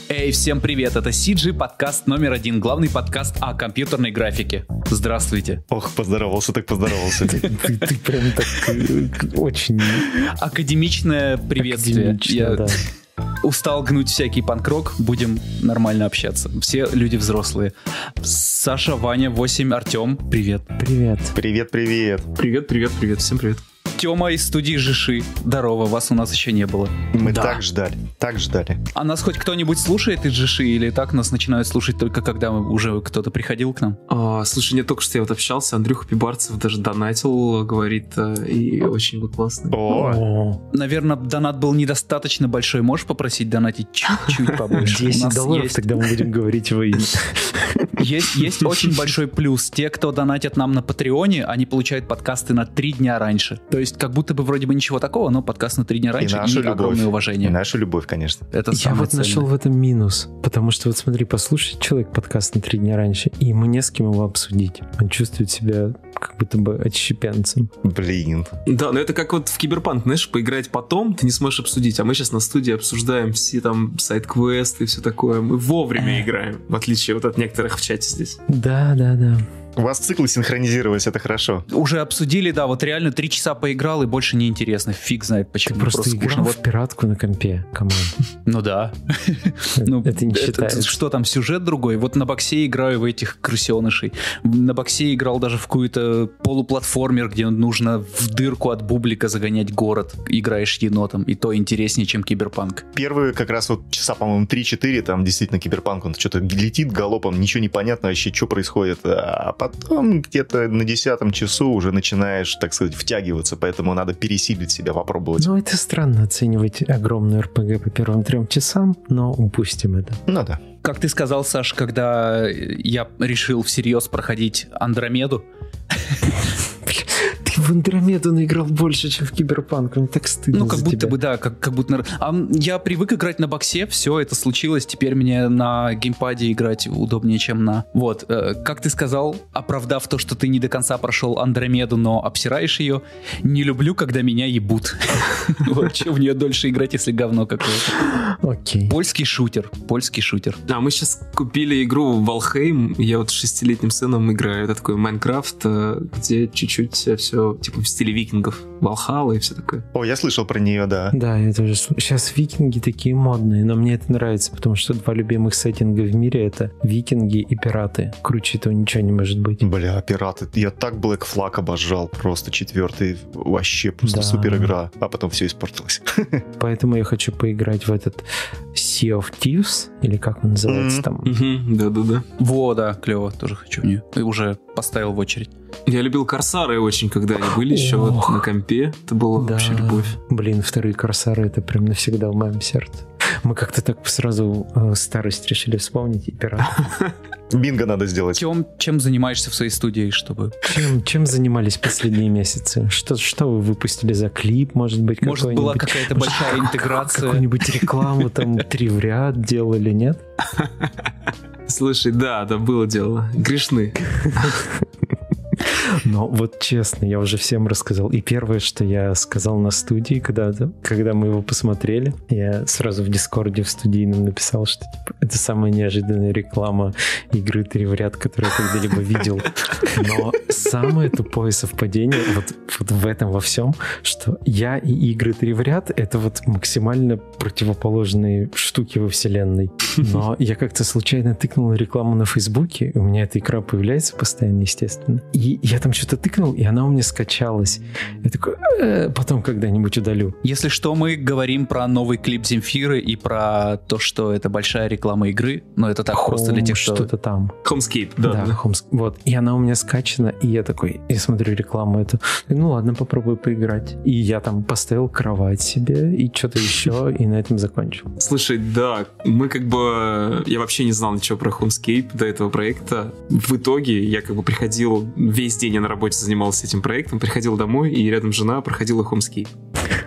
Эй, всем привет, это CG подкаст номер 1, главный подкаст о компьютерной графике. Здравствуйте. Ох, поздоровался. Ты прям так очень... Академичное приветствие. Я устал гнуть всякий панк-рок, будем нормально общаться. Все люди взрослые. Саша, Ваня, 8, Артем, привет. Привет. Привет, всем привет. Тёма из студии Жиши. Здорово, вас у нас еще не было. Мы так ждали. А нас хоть кто-нибудь слушает из Жиши, или так нас начинают слушать только когда уже кто-то приходил к нам? Слушай, нет, только что я вот общался, Андрюха Пибарцев даже донатил, говорит, и очень был классный. Наверное, донат был недостаточно большой. Можешь попросить донатить чуть-чуть побольше? $10, тогда мы будем говорить во имя. Есть очень большой плюс. Те, кто донатят нам на Патреоне, они получают подкасты на 3 дня раньше. То есть как будто бы вроде бы ничего такого, но подкаст на 3 дня раньше и огромное уважение. И наша любовь, конечно. Это я вот ценное. Нашел в этом минус. Потому что вот смотри, послушает человек подкаст на 3 дня раньше, и ему не с кем его обсудить. Он чувствует себя как будто бы отщепенцем. Блин. Да, но это как вот в Киберпанк, знаешь, поиграть потом ты не сможешь обсудить. А мы сейчас на студии обсуждаем все там сайд-квесты и все такое. Мы вовремя играем, в отличие вот от некоторых в чате здесь. Да. У вас циклы синхронизировались, это хорошо. Уже обсудили, да, вот реально 3 часа поиграл, и больше не интересно. Фиг знает почему. Ты просто играл в пиратку на компе, камон. Ну да. Это не считается. Что там, сюжет другой? Вот на боксе играю в этих крысенышей. На боксе играл даже в какой-то полуплатформер, где нужно в дырку от бублика загонять город. Играешь енотом, и то интереснее, чем Киберпанк. Первые как раз вот часа, по-моему, 3-4, там действительно Киберпанк, он что-то летит галопом, ничего не понятно вообще, что происходит. А потом где-то на 10-м часу уже начинаешь, так сказать, втягиваться, поэтому надо пересилить себя, попробовать. Ну, это странно оценивать огромную РПГ по первым 3 часам, но упустим это. Ну да. Как ты сказал, Саш, когда я решил всерьез проходить Андромеду... Ты в Андромеду наиграл больше, чем в Киберпанк. Мне так стыдно. Ну, как за будто тебя. бы, да, как будто... я привык играть на боксе, все это случилось, теперь мне на геймпаде играть удобнее, чем на... Вот, как ты сказал, оправдав то, что ты не до конца прошел Андромеду, но обсираешь ее, не люблю, когда меня ебут. Вот, что в нее дольше играть, если говно какое-то. Окей. Польский шутер. Да, мы сейчас купили игру Valheim, я вот с 6-летним сыном играю, это такой Майнкрафт, где чуть-чуть все типа в стиле викингов, Valhalla и все такое. О, я слышал про нее, да. Да, я тоже слышал. Сейчас викинги такие модные, но мне это нравится, потому что 2 любимых сеттинга в мире — это викинги и пираты. Круче этого ничего не может быть. Бля, пираты. Я так Black Flag обожал, просто 4-й. Вообще просто супер игра. А потом все испортилось. Поэтому я хочу поиграть в этот Sea of Thieves, или как он называется там. Да. Во, да, клево, тоже хочу в нее. И уже поставил в очередь. Я любил Корсары очень, когда они были еще вот на компе. Это была вообще любовь. Блин, 2 Корсары — это прям навсегда в моем сердце. Мы как-то так сразу старость решили вспомнить и пират. Бинго надо сделать. Чем занимаешься в своей студии, чтобы... Чем занимались последние месяцы? Что вы выпустили за клип, может быть, какой-нибудь? Может, была какая-то большая интеграция? Какую-нибудь рекламу там 3 в ряд делали, нет? Слушай, да, было дело. Грешны. Но вот честно, я уже всем рассказал. И первое, что я сказал на студии, когда мы его посмотрели, я сразу в Дискорде в студийном написал, что типа, это самая неожиданная реклама игры 3 в ряд, которую я когда-либо видел. Но самое тупое совпадение вот в этом во всем, что я и игры 3 в ряд — это вот максимально противоположные штуки во вселенной. Но я как-то случайно тыкнул на рекламу на Фейсбуке, у меня эта игра появляется постоянно, естественно. И я там что-то тыкнул, и она у меня скачалась. Я такой, потом когда-нибудь удалю. Если что, мы говорим про новый клип Земфиры и про то, что это большая реклама игры, но это так просто для тех, кто... Что-то там. Homescape, да. Вот. И она у меня скачана, и я такой, я смотрю рекламу эту, ну ладно, попробую поиграть. И я там поставил кровать себе, и что-то еще, и на этом закончил. Слушай, да, мы как бы... Я вообще не знал ничего про Homescape до этого проекта. В итоге я как бы приходил... Весь день я на работе занимался этим проектом, приходил домой, и рядом жена проходила Homescape.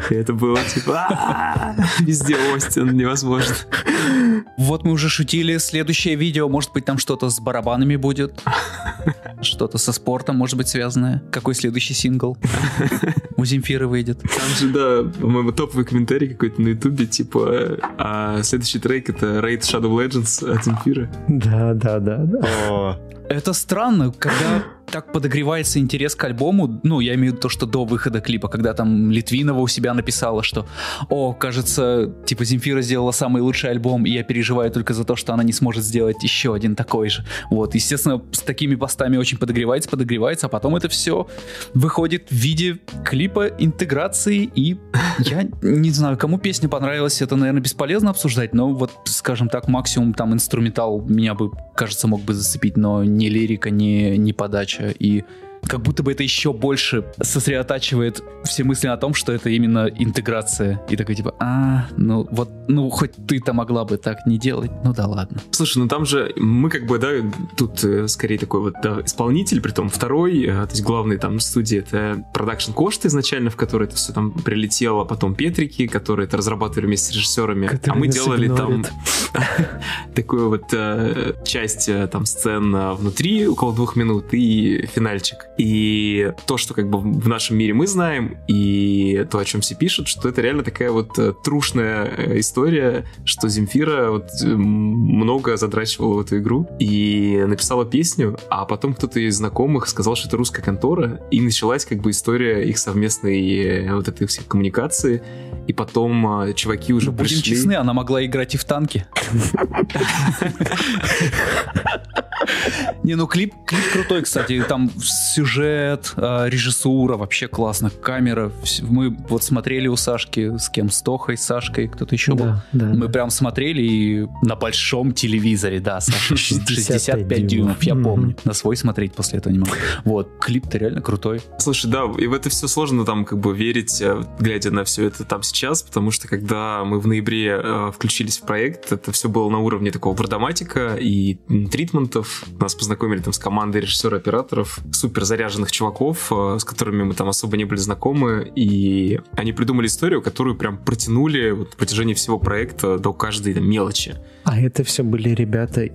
И это было типа везде Остин, невозможно. Вот мы уже шутили, следующее видео, может быть, там что-то с барабанами будет, что-то со спортом, может быть, связанное. Какой следующий сингл у Земфиры выйдет? Там же, да, по-моему, топовый комментарий какой-то на ютубе, типа, следующий трек — это Raid Shadow Legends от Земфиры. Да. О, Это странно, когда так подогревается интерес к альбому, ну, я имею в виду то, что до выхода клипа, когда там Литвинова у себя написала, что, кажется, типа, Земфира сделала самый лучший альбом, и я переживаю только за то, что она не сможет сделать еще один такой же. Вот, естественно, с такими постами очень подогревается, а потом это все выходит в виде клипа, интеграции, и я не знаю, кому песня понравилась, это, наверное, бесполезно обсуждать, но вот, скажем так, максимум там инструментал меня бы, кажется, мог бы зацепить, но ни лирика, ни подача. И как будто бы это еще больше сосредотачивает все мысли о том, что это именно интеграция. И такой типа, хоть ты-то могла бы так не делать, ну да ладно. Слушай, ну там же мы как бы, да, тут скорее такой вот, да, исполнитель, притом второй, то есть главный там в студии это продакшн Кошта изначально, в который это все там прилетело, потом Петрики, которые это разрабатывали вместе с режиссерами, а мы делали там такую вот часть там сцен внутри, около 2 минут, и финальчик. И то, что как бы в нашем мире мы знаем, и то, о чем все пишут, что это реально такая вот трушная история, что Земфира вот много задрачивала в эту игру и написала песню, а потом кто-то из знакомых сказал, что это русская контора, и началась как бы история их совместной вот этой всей коммуникации, и потом чуваки уже пришли... Будем честны, она могла играть и в танки. Не, ну клип крутой, кстати, там сюжет, режиссура, вообще классно, камера. Мы вот смотрели у Сашки, с кем? С Тохой, с Сашкой, кто-то еще был. Да. Мы прям смотрели и на большом телевизоре, да, Саша, 65 дюймов, я помню. На свой смотреть после этого не могу. Вот, клип-то реально крутой. Слушай, да, и в это все сложно там как бы верить, глядя на все это там сейчас, потому что когда мы в ноябре включились в проект, это все было на уровне такого вардоматика и тритментов. Нас познакомили там с командой режиссера-операторов, супер заряженных чуваков, с которыми мы там особо не были знакомы, и они придумали историю, которую прям протянули вот на протяжении всего проекта до каждой там мелочи. А это все были ребята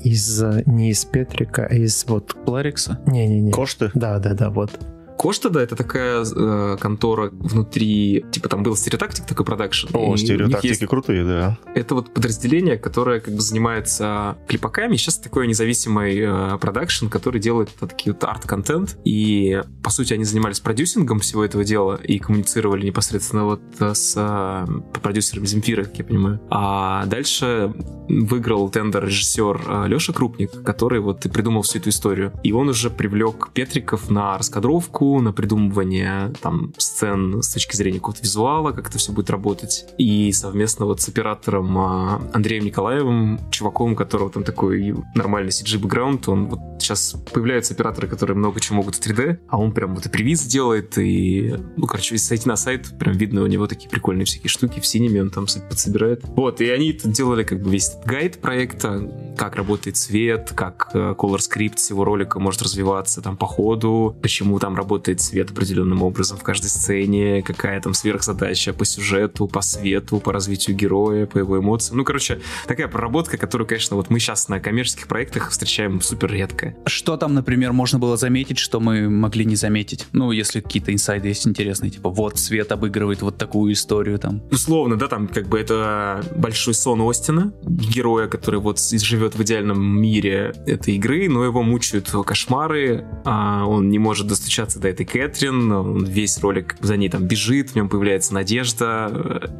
не из Петрика, а из вот... Ларикса? Не-не-не. Кошты? Да, вот. Кошта, да, это такая контора внутри, типа там был Стереотактик такой продакшн. О, Стереотактики крутые, да. Это вот подразделение, которое как бы занимается клипаками. Сейчас такой независимый продакшн, который делает такие вот арт-контент. И, по сути, они занимались продюсингом всего этого дела и коммуницировали непосредственно вот с продюсером Земфиры, как я понимаю. А дальше выиграл тендер режиссер Леша Крупник, который вот и придумал всю эту историю. И он уже привлек Петриков на раскадровку, на придумывание там сцен с точки зрения какого-то визуала, как это все будет работать. И совместно вот с оператором Андреем Николаевым, чуваком, у которого там такой нормальный CG-бэкграунд, он вот сейчас появляются операторы, которые много чего могут в 3D, а он прям вот и превиз делает, и, если зайти на сайт, прям видно у него такие прикольные всякие штуки в синеме, он там подсобирает. Вот, и они делали как бы весь этот гайд проекта, как работает свет, как color script всего ролика может развиваться там по ходу, почему там работает цвет определенным образом в каждой сцене, какая там сверхзадача по сюжету, по свету, по развитию героя, по его эмоциям. Такая проработка, которую, конечно, вот мы сейчас на коммерческих проектах встречаем супер редко. Что там, например, можно было заметить, что мы могли не заметить? Ну, если какие-то инсайды есть интересные, типа вот свет обыгрывает вот такую историю там. Условно, да, там как бы это большой сон Остина, героя, который вот живет в идеальном мире этой игры, но его мучают кошмары, он не может достучаться до этой Кэтрин, он весь ролик за ней там бежит, в нем появляется надежда,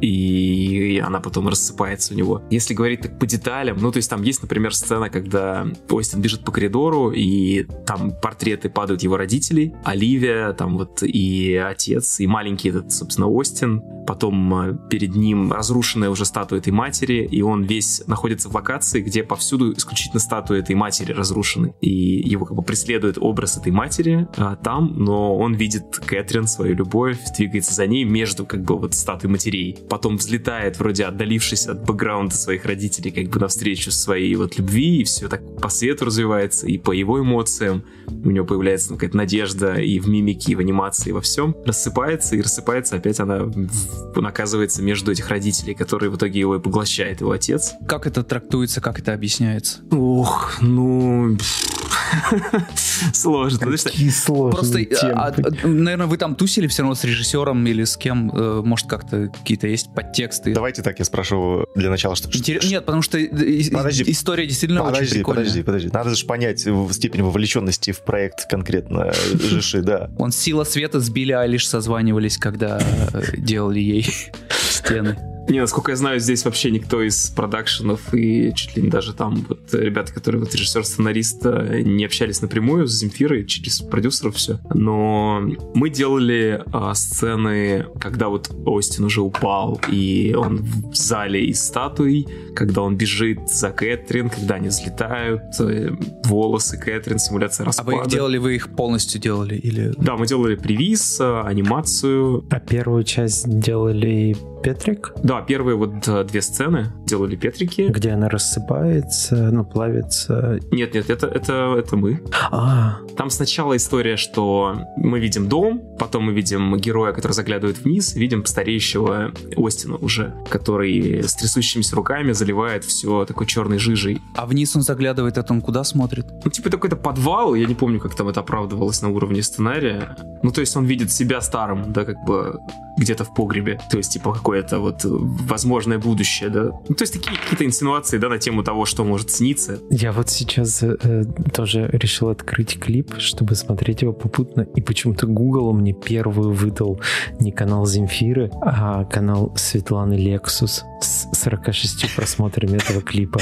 и она потом рассыпается у него. Если говорить так по деталям, то есть там есть, например, сцена, когда Остин бежит по коридору, и там портреты падают его родителей, Оливия, там вот и отец, и маленький этот, собственно, Остин, потом перед ним разрушенная уже статуя этой матери, и он весь находится в локации, где повсюду всюду исключительно статуи этой матери разрушены. И его как бы преследует образ этой матери там, но он видит Кэтрин, свою любовь, двигается за ней между как бы вот статуей матерей. Потом взлетает, вроде отдалившись от бэкграунда своих родителей, как бы навстречу своей вот любви, и все так по свету развивается, и по его эмоциям. У него появляется какая-то надежда и в мимике, и в анимации, и во всем. Рассыпается, и рассыпается опять она оказывается между этих родителей, которые в итоге его и поглощает, его отец. Как это трактуется, как это объясняется? Ох, ну... Сложно. Какие сложные Просто, темы. наверное, вы там тусили все равно с режиссером или с кем? Может, как-то какие-то есть подтексты? Давайте так, я спрошу для начала, что... Нет, потому что история действительно очень прикольная. Подожди. Надо же понять степень вовлеченности в проект конкретно Жиши, да. Он «Сила света» с Билли Айлиш созванивались, когда делали ей стены. Не, насколько я знаю, здесь вообще никто из продакшенов и чуть ли не даже там вот ребята, которые вот режиссер-сценарист, не общались напрямую с Земфирой, через продюсеров все. Но мы делали сцены, когда вот Остин уже упал, и он в зале из статуй, когда он бежит за Кэтрин, когда они взлетают, волосы Кэтрин, симуляция распада. А вы их делали, вы их полностью делали? Или... Да, мы делали превиз, анимацию. А первую часть делали Петрик? Да, первые вот 2 сцены делали Петрики. Где она рассыпается, ну, плавится. Нет, это мы. Там сначала история, что мы видим дом, потом мы видим героя, который заглядывает вниз, видим стареющего Остина уже, который с трясущимися руками заливает все такой черной жижей. А вниз он заглядывает, это он куда смотрит? Ну, типа такой-то подвал, я не помню, как там это оправдывалось на уровне сценария. Ну, то есть он видит себя старым, да, как бы где-то в погребе. То есть, типа, какое-то вот возможное будущее, да. Ну, то есть такие какие-то инсинуации, да, на тему того, что может сниться. Я вот сейчас тоже решил открыть клип, чтобы смотреть его попутно, и почему-то Google мне первую выдал не канал Земфиры, а канал Светланы Лексус с 46 просмотрами этого клипа.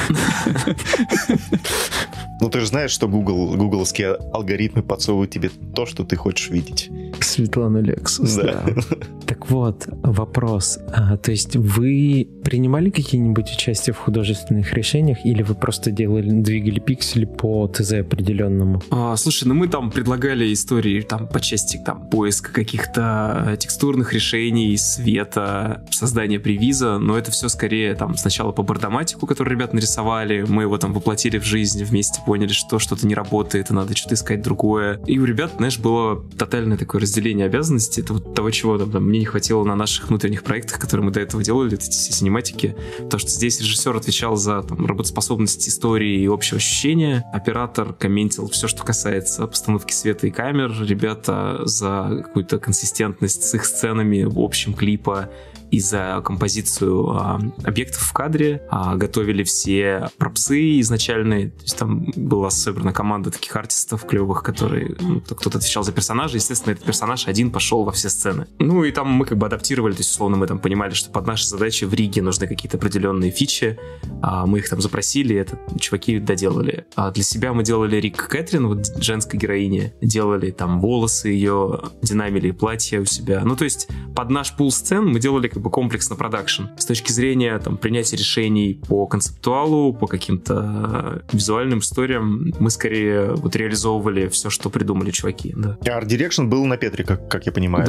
Ну, ты же знаешь, что гугловские алгоритмы подсовывают тебе то, что ты хочешь видеть. Светлана Лексус, да. Так вот, вопрос. То есть вы принимали какие-нибудь участия в художественных решениях, или вы просто двигали пиксели по ТЗ определенному? Слушай, ну мы там предлагали истории там по части там поиска каких-то текстурных решений, света, создания превиза, но это все скорее там сначала по бардоматику, который ребята нарисовали, мы его там воплотили в жизнь, вместе поняли, что что-то не работает, и надо что-то искать другое. И у ребят, знаешь, было тотальное такое разделение обязанностей, это вот того, чего там мне не хватило на наших внутренних проектах, которые мы до этого делали, эти все синематики, потому что здесь режиссер отвечал за там работоспособность истории и общее ощущение, оператор комментил все, что касается постановки света и камер, ребята за какую-то консистентность с их сценами в общем клипа и за композицию объектов в кадре, готовили все пропсы изначальные, то есть там была собрана команда таких артистов клевых, которые, кто-то отвечал за персонажа, естественно, этот персонаж один пошел во все сцены. Ну и там мы как бы адаптировали, то есть условно мы там понимали, что под наши задачи в Риге нужны какие-то определенные фичи, мы их там запросили, это чуваки доделали. А для себя мы делали Рик Кэтрин, вот женской героине, делали там волосы ее, динамили платья у себя, ну то есть под наш пул сцен мы делали как бы комплексно продакшн. С точки зрения там принятия решений по концептуалу, по каким-то визуальным историям, мы скорее вот реализовывали все, что придумали чуваки, да. Арт-дирекшн был на Петре, как я понимаю.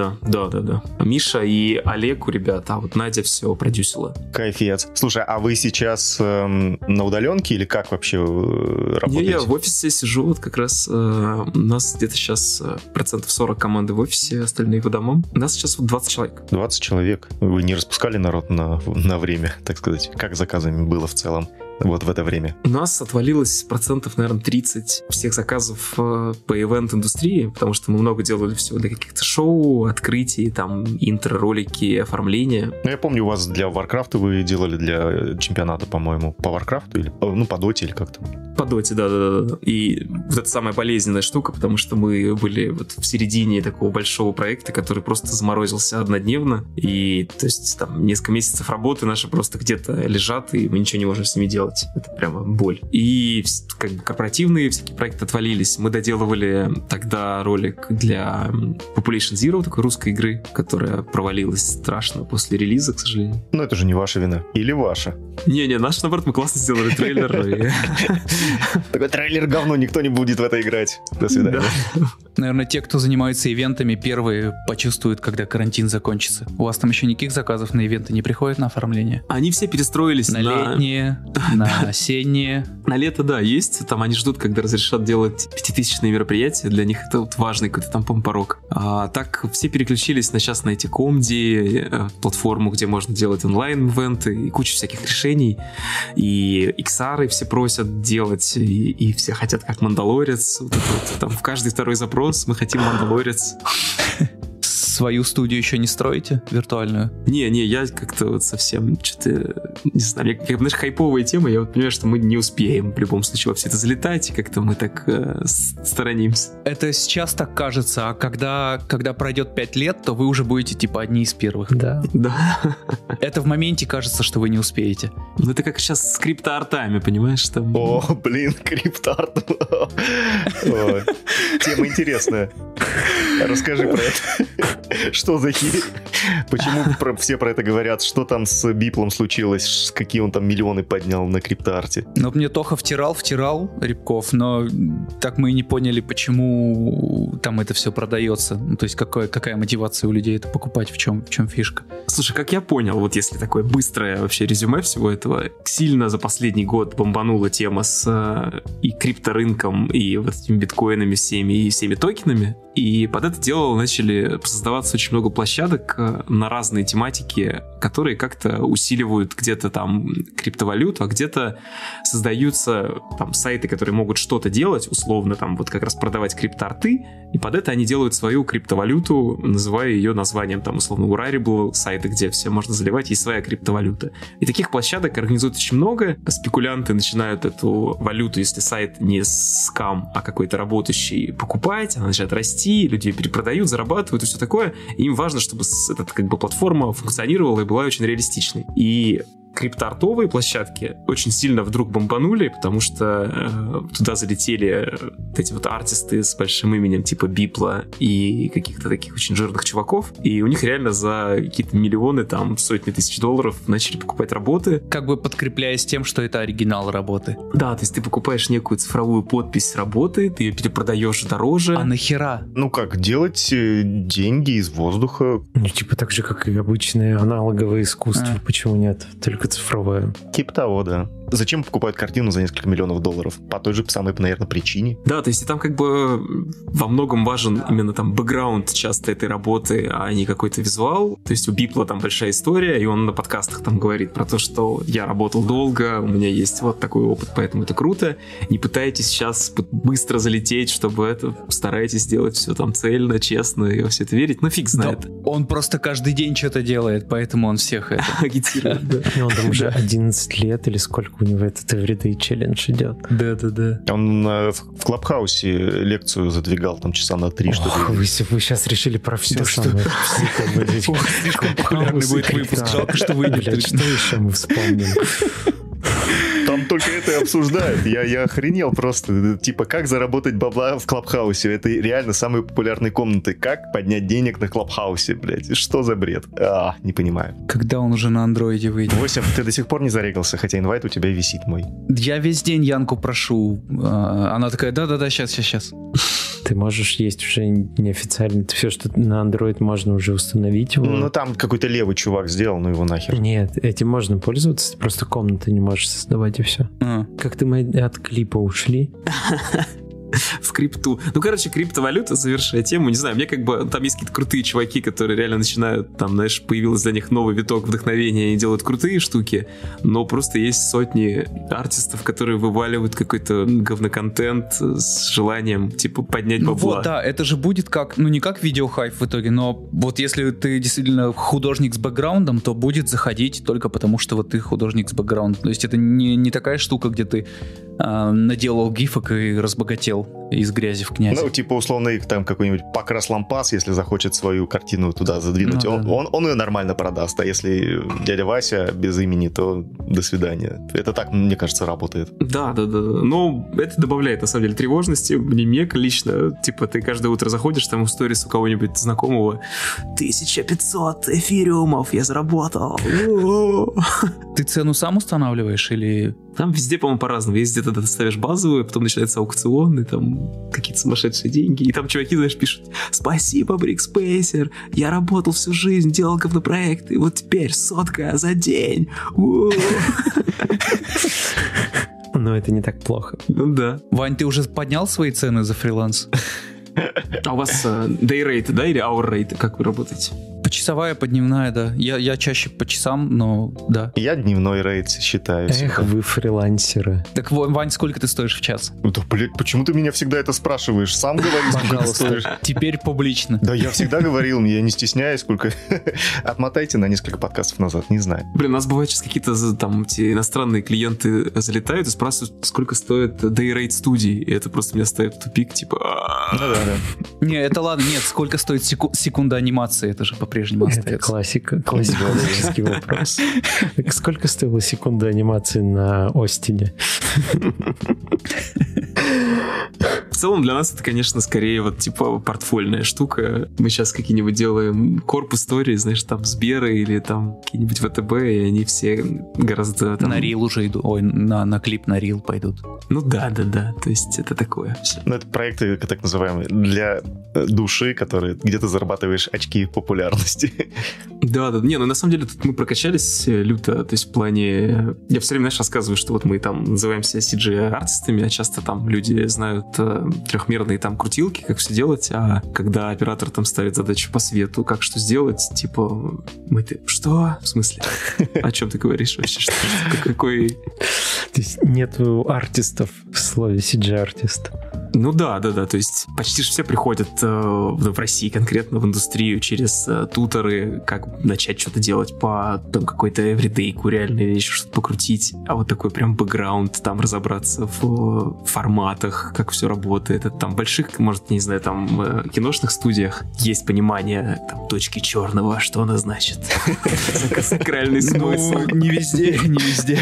Да. Миша и Олег у ребят, а вот Надя все продюсила. Кайфец. Слушай, а вы сейчас на удаленке или как вообще работаете? Я в офисе сижу, вот как раз у нас где-то сейчас 40% команды в офисе, остальные по домам. У нас сейчас вот 20 человек. 20 человек. Вы не распускали народ на время, так сказать? Как с заказами было в целом? Вот в это время? У нас отвалилось процентов, наверное, 30 всех заказов по ивент-индустрии, потому что мы много делали всего для каких-то шоу, открытий, там, интро-ролики, оформления. Ну, я помню, у вас для Warcraft вы делали для чемпионата, по-моему, по Warcraft или, по Dota или как-то. По доте, да. И вот это самая болезненная штука, потому что мы были вот в середине такого большого проекта, который просто заморозился однодневно. И то есть там несколько месяцев работы наши просто где-то лежат, и мы ничего не можем с ними делать. Это прямо боль. И как бы корпоративные всякие проекты отвалились. Мы доделывали тогда ролик для Population Zero, такой русской игры, которая провалилась страшно после релиза, к сожалению. Но это же не ваша вина. Или ваша? Не-не, наоборот, мы классно сделали трейлер. Такой трейлер говно, никто не будет в это играть. До свидания. Наверное, те, кто занимается ивентами, первые почувствуют, когда карантин закончится. У вас там еще никаких заказов на ивенты не приходят на оформление? Они все перестроились на летние, на осенние. На лето, да, есть. Там они ждут, когда разрешат делать 5000-е мероприятия. Для них это вот важный какой-то там порог. А так все переключились сейчас на эти комди, платформу, где можно делать онлайн-ивенты и кучу всяких решений. И XR все просят делать, и все хотят как Мандалорец. Вот, там в каждый второй запрос мы хотим Мандалорец. Свою студию еще не строите, виртуальную? Не, я как-то вот совсем что-то, не знаю, как бы, знаешь, хайповая тема, я вот понимаю, что мы не успеем в любом случае во все это залетать, и как-то мы так сторонимся. Это сейчас так кажется, а когда пройдет 5 лет, то вы уже будете типа одни из первых. Да. Это в моменте кажется, что вы не успеете. Ну это как сейчас с криптоартами, понимаешь? Там... О, блин, криптоарт. Тема интересная. Расскажи про это. Что за херь? Почему все про это говорят? Что там с Биплом случилось? Какие он там миллионы поднял на криптоарте? Ну, мне Тоха втирал Рябков, но так мы и не поняли, почему там это все продается. Ну, то есть какая мотивация у людей это покупать, в чем фишка? Слушай, как я понял, вот если такое быстрое вообще резюме всего этого, сильно за последний год бомбанула тема с и крипторынком, и вот этими биткоинами всеми, и всеми токенами. И под это дело начали создаваться очень много площадок на разные тематики, которые как-то усиливают где-то там криптовалюту, а где-то создаются там сайты, которые могут что-то делать, условно там вот как раз продавать криптоарты, и под это они делают свою криптовалюту, называя ее названием там условно Rarible, сайты, где все можно заливать, есть своя криптовалюта. И таких площадок организуют очень много. Спекулянты начинают эту валюту, если сайт не скам, а какой-то работающий, покупать, она начинает расти, люди перепродают, зарабатывают и все такое. И им важно, чтобы эта как бы платформа функционировала и была очень реалистичной. И криптоартовые площадки очень сильно вдруг бомбанули, потому что туда залетели вот эти вот артисты с большим именем типа Бипла и каких-то таких очень жирных чуваков, и у них реально за какие-то миллионы, там, сотни тысяч долларов начали покупать работы. Как бы подкрепляясь тем, что это оригинал работы. Да, то есть ты покупаешь некую цифровую подпись работы, ты ее перепродаешь дороже. А нахера? Ну как, делать деньги из воздуха? Ну, типа так же, как и обычное аналоговое искусство. Почему нет? Только цифровое. Типа того, да. Зачем покупают картину за несколько миллионов долларов? По той же самой, наверное, причине. Да, то есть и там как бы во многом важен именно там бэкграунд часто этой работы, а не какой-то визуал. То есть у Бипла там большая история, и он на подкастах там говорит про то, что я работал долго, у меня есть вот такой опыт, поэтому это круто. Не пытайтесь сейчас быстро залететь, чтобы это, старайтесь сделать все там цельно, честно и во все это верить. Ну фиг знает. Да, он просто каждый день что-то делает, поэтому он всех это агитирует. Он там уже 11 лет или сколько у него этот Everyday Challenge идет. Да. Он в Клабхаусе лекцию задвигал там часа на 3, что ли. Вы сейчас решили про все самое. Слишком популярный будет выпуск. Жалко, что выйдет. Что еще мы вспомним? Там только это и обсуждают. Я охренел просто. Типа, как заработать бабла в Клабхаусе? Это реально самые популярные комнаты. Как поднять денег на Клабхаусе, блядь? Что за бред? Не понимаю. Когда он уже на андроиде выйдет? 8, ты до сих пор не зарегался, хотя инвайт у тебя висит мой. Я весь день Янку прошу. Она такая, да, сейчас. Ты можешь есть уже неофициально. Все, что на Android можно уже установить. Его. Ну, там какой-то левый чувак сделал, ну его нахер. Нет, этим можно пользоваться. Ты просто комнаты не можешь создавать, и все. Как-то мы от клипа ушли. В крипту. Ну, короче, криптовалюта, завершая тему, не знаю, мне как бы, там есть какие-то крутые чуваки, которые реально начинают, там, знаешь, появился для них новый виток вдохновения, и делают крутые штуки, но просто есть сотни артистов, которые вываливают какой-то говноконтент с желанием, типа, поднять бабла. Вот, да, это же будет как, ну, не как видеохайп в итоге, но вот если ты действительно художник с бэкграундом, то будет заходить только потому, что вот ты художник с бэкграундом. То есть это не такая штука, где ты наделал гифок и разбогател из грязи в князь. Ну, типа, условно, там какой-нибудь Покрас Лампас, если захочет свою картину туда задвинуть, он ее нормально продаст, а если дядя Вася без имени, то до свидания. Это так, мне кажется, работает. Да. Но это добавляет, на самом деле, тревожности. Мне лично, типа, ты каждое утро заходишь, там в сторис у кого-нибудь знакомого 1500 эфириумов я заработал. Ты цену сам устанавливаешь или... Там везде, по-моему, по-разному. Есть где-то ты ставишь базовую, потом начинается аукцион, и там какие-то сумасшедшие деньги. И там чуваки, знаешь, пишут: спасибо, Брикспейсер, я работал всю жизнь, делал говнопроекты, и вот теперь 100 за день. Но это не так плохо. Ну да. Вань, ты уже поднял свои цены за фриланс? А у вас day rate, да, или hour rate? Как вы работаете? Почасовая, подневная, да. Я чаще по часам, но да. Я дневной рейд считаю. Эх, вы фрилансеры. Так, Вань, сколько ты стоишь в час? Да, блядь, почему ты меня всегда это спрашиваешь? Сам говори, сколько ты стоишь. Теперь публично. Да, я всегда говорил, я не стесняюсь, сколько... Отмотайте на несколько подкастов назад, не знаю. Блин, у нас бывает сейчас какие-то там эти иностранные клиенты залетают и спрашивают, сколько стоит day rate студии. И это просто меня ставит в тупик, типа... Да. Не, это ладно, нет, сколько стоит секунда анимации, это же по-прежнему остается. Это классический вопрос. Сколько стоила секунда анимации на Остине? В целом для нас это, конечно, скорее вот типа портфольная штука. Мы сейчас какие-нибудь делаем корпус истории, знаешь, там Сберы или там какие-нибудь ВТБ, и они все гораздо... Там... На рил уже идут, ой, на клип на рил пойдут. Ну да, то есть это такое. Ну это проекты, так называемые, для души, которые где ты зарабатываешь очки популярности. Да, не, ну на самом деле тут мы прокачались люто, то есть в плане... Я все время, знаешь, рассказываю, что вот мы там называемся CGI-артистами, а часто там люди знают трехмерные там крутилки, как все делать, а когда оператор там ставит задачу по свету, как что сделать, типа, что? В смысле? О чем ты говоришь вообще? Какой... То есть нету артистов в слове CG-артист? Ну да, то есть почти все приходят в России конкретно в индустрию через туторы, как начать что-то делать по там какой-то эвридейку реально, или еще что-то покрутить, а вот такой прям бэкграунд, там разобраться в форматах, как все работает. Это там больших, может, не знаю, там киношных студиях есть понимание там точки черного, что она значит. Сакральный смысл. Не везде.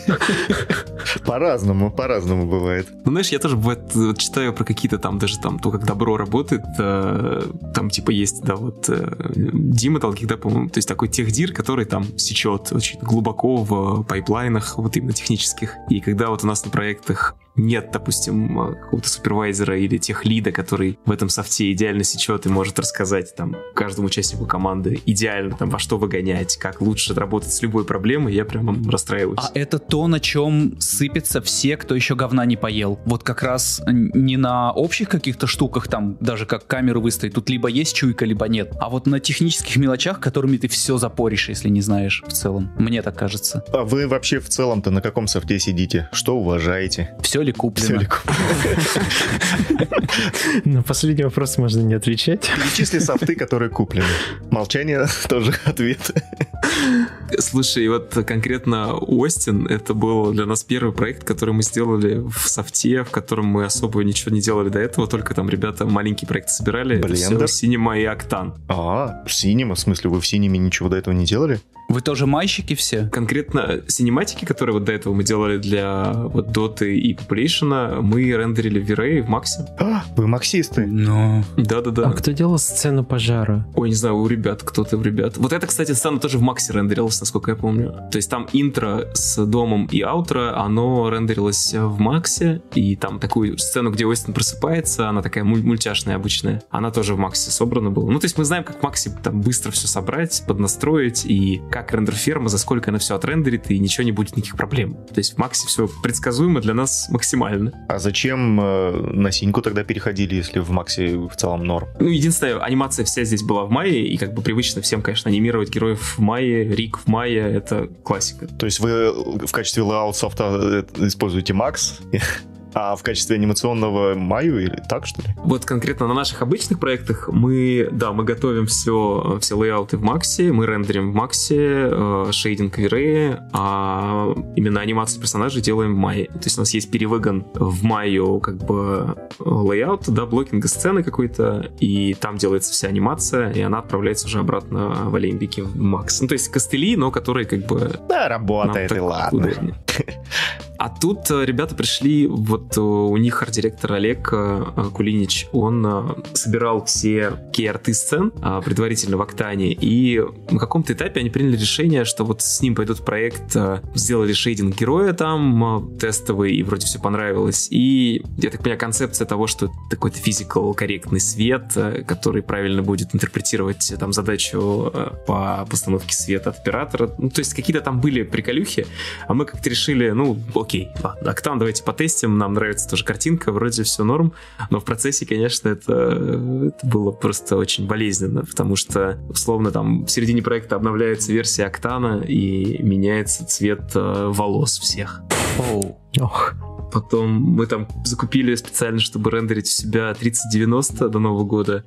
По-разному бывает. Ну, знаешь, я тоже бывает читаю про какие-то там, даже там, то, как добро работает, там, типа, есть, да, вот Дима Толких, да, по-моему, то есть такой техдир, который там сечет очень глубоко в пайплайнах, вот именно технических. И когда вот у нас на проектах нет, допустим, какого-то супервайзера или техлида, который в этом софте идеально сечет и может рассказать там каждому участнику команды идеально там во что выгонять, как лучше работать с любой проблемой, я прям расстраиваюсь. А это то, на чем сыпятся все, кто еще говна не поел. Вот как раз не на общих каких-то штуках, там даже как камеру выставить, тут либо есть чуйка, либо нет, а вот на технических мелочах, которыми ты все запоришь, если не знаешь в целом. Мне так кажется. А вы вообще в целом-то на каком софте сидите? Что уважаете? Все ли куплено? На последний вопрос можно не отвечать. Перечисли софты, которые куплены. Молчание тоже ответ. Слушай, вот конкретно Остин, это был для нас первый проект, который мы сделали в софте, в котором мы особо ничего не делали до этого, только там ребята маленькие проекты собирали. Blender? Это все Cinema и Octane. Cinema? В смысле, вы в Cinema ничего до этого не делали? Вы тоже майщики все? Конкретно синематики, которые вот до этого мы делали для вот Dota и Population, мы рендерили в V-Ray, в Максе. Вы максисты? Ну... Да. А кто делал сцену пожара? Ой, не знаю, у ребят, кто-то у ребят. Вот это, кстати, сцена тоже в Максе рендерилась, насколько я помню. То есть там интро с домом и аутро, оно рендерилось в Максе, и там такую сцену, где Остин просыпается, она такая мультяшная обычная, она тоже в Максе собрана была. Ну, то есть мы знаем, как в Максе там быстро все собрать, поднастроить, и как рендер-ферма, за сколько она все отрендерит, и ничего не будет никаких проблем. То есть в Максе все предсказуемо для нас максимально. А зачем на синьку тогда переходили, если в Максе в целом норм? Ну, единственная анимация вся здесь была в мае, и как бы привычно всем, конечно, анимировать героев в мае, Рик в мае, это классика. То есть вы в качестве layout софта используете Макс, А в качестве анимационного Маю или так, что ли? Вот конкретно на наших обычных проектах мы готовим все лейауты в Максе, мы рендерим в Максе, шейдинг V-Ray, а именно анимацию персонажей делаем в Maya. То есть у нас есть перевыгон в Maya как бы лейаут, да, блокинга сцены какой-то, и там делается вся анимация, и она отправляется уже обратно в Алимбике в Макс. Ну, то есть костыли, но которые как бы... Да, работает, и ладно. Удобнее. А тут ребята пришли, вот у них арт-директор Олег Кулинич, он собирал все key-арты сцен предварительно в Октане, и на каком-то этапе они приняли решение, что вот с ним пойдут в проект, сделали шейдинг героя там тестовый, и вроде все понравилось, и, я так понимаю, концепция того, что такой-то физикал корректный свет, который правильно будет интерпретировать там задачу по постановке света от оператора, ну, то есть какие-то там были приколюхи, а мы как-то решили, ну, окей, ладно, Октан, давайте потестим, нам нравится тоже картинка, вроде все норм, но в процессе, конечно, это было просто очень болезненно, потому что, условно, там в середине проекта обновляется версия Октана и меняется цвет волос всех. Потом мы там закупили специально, чтобы рендерить у себя 3090 до Нового года.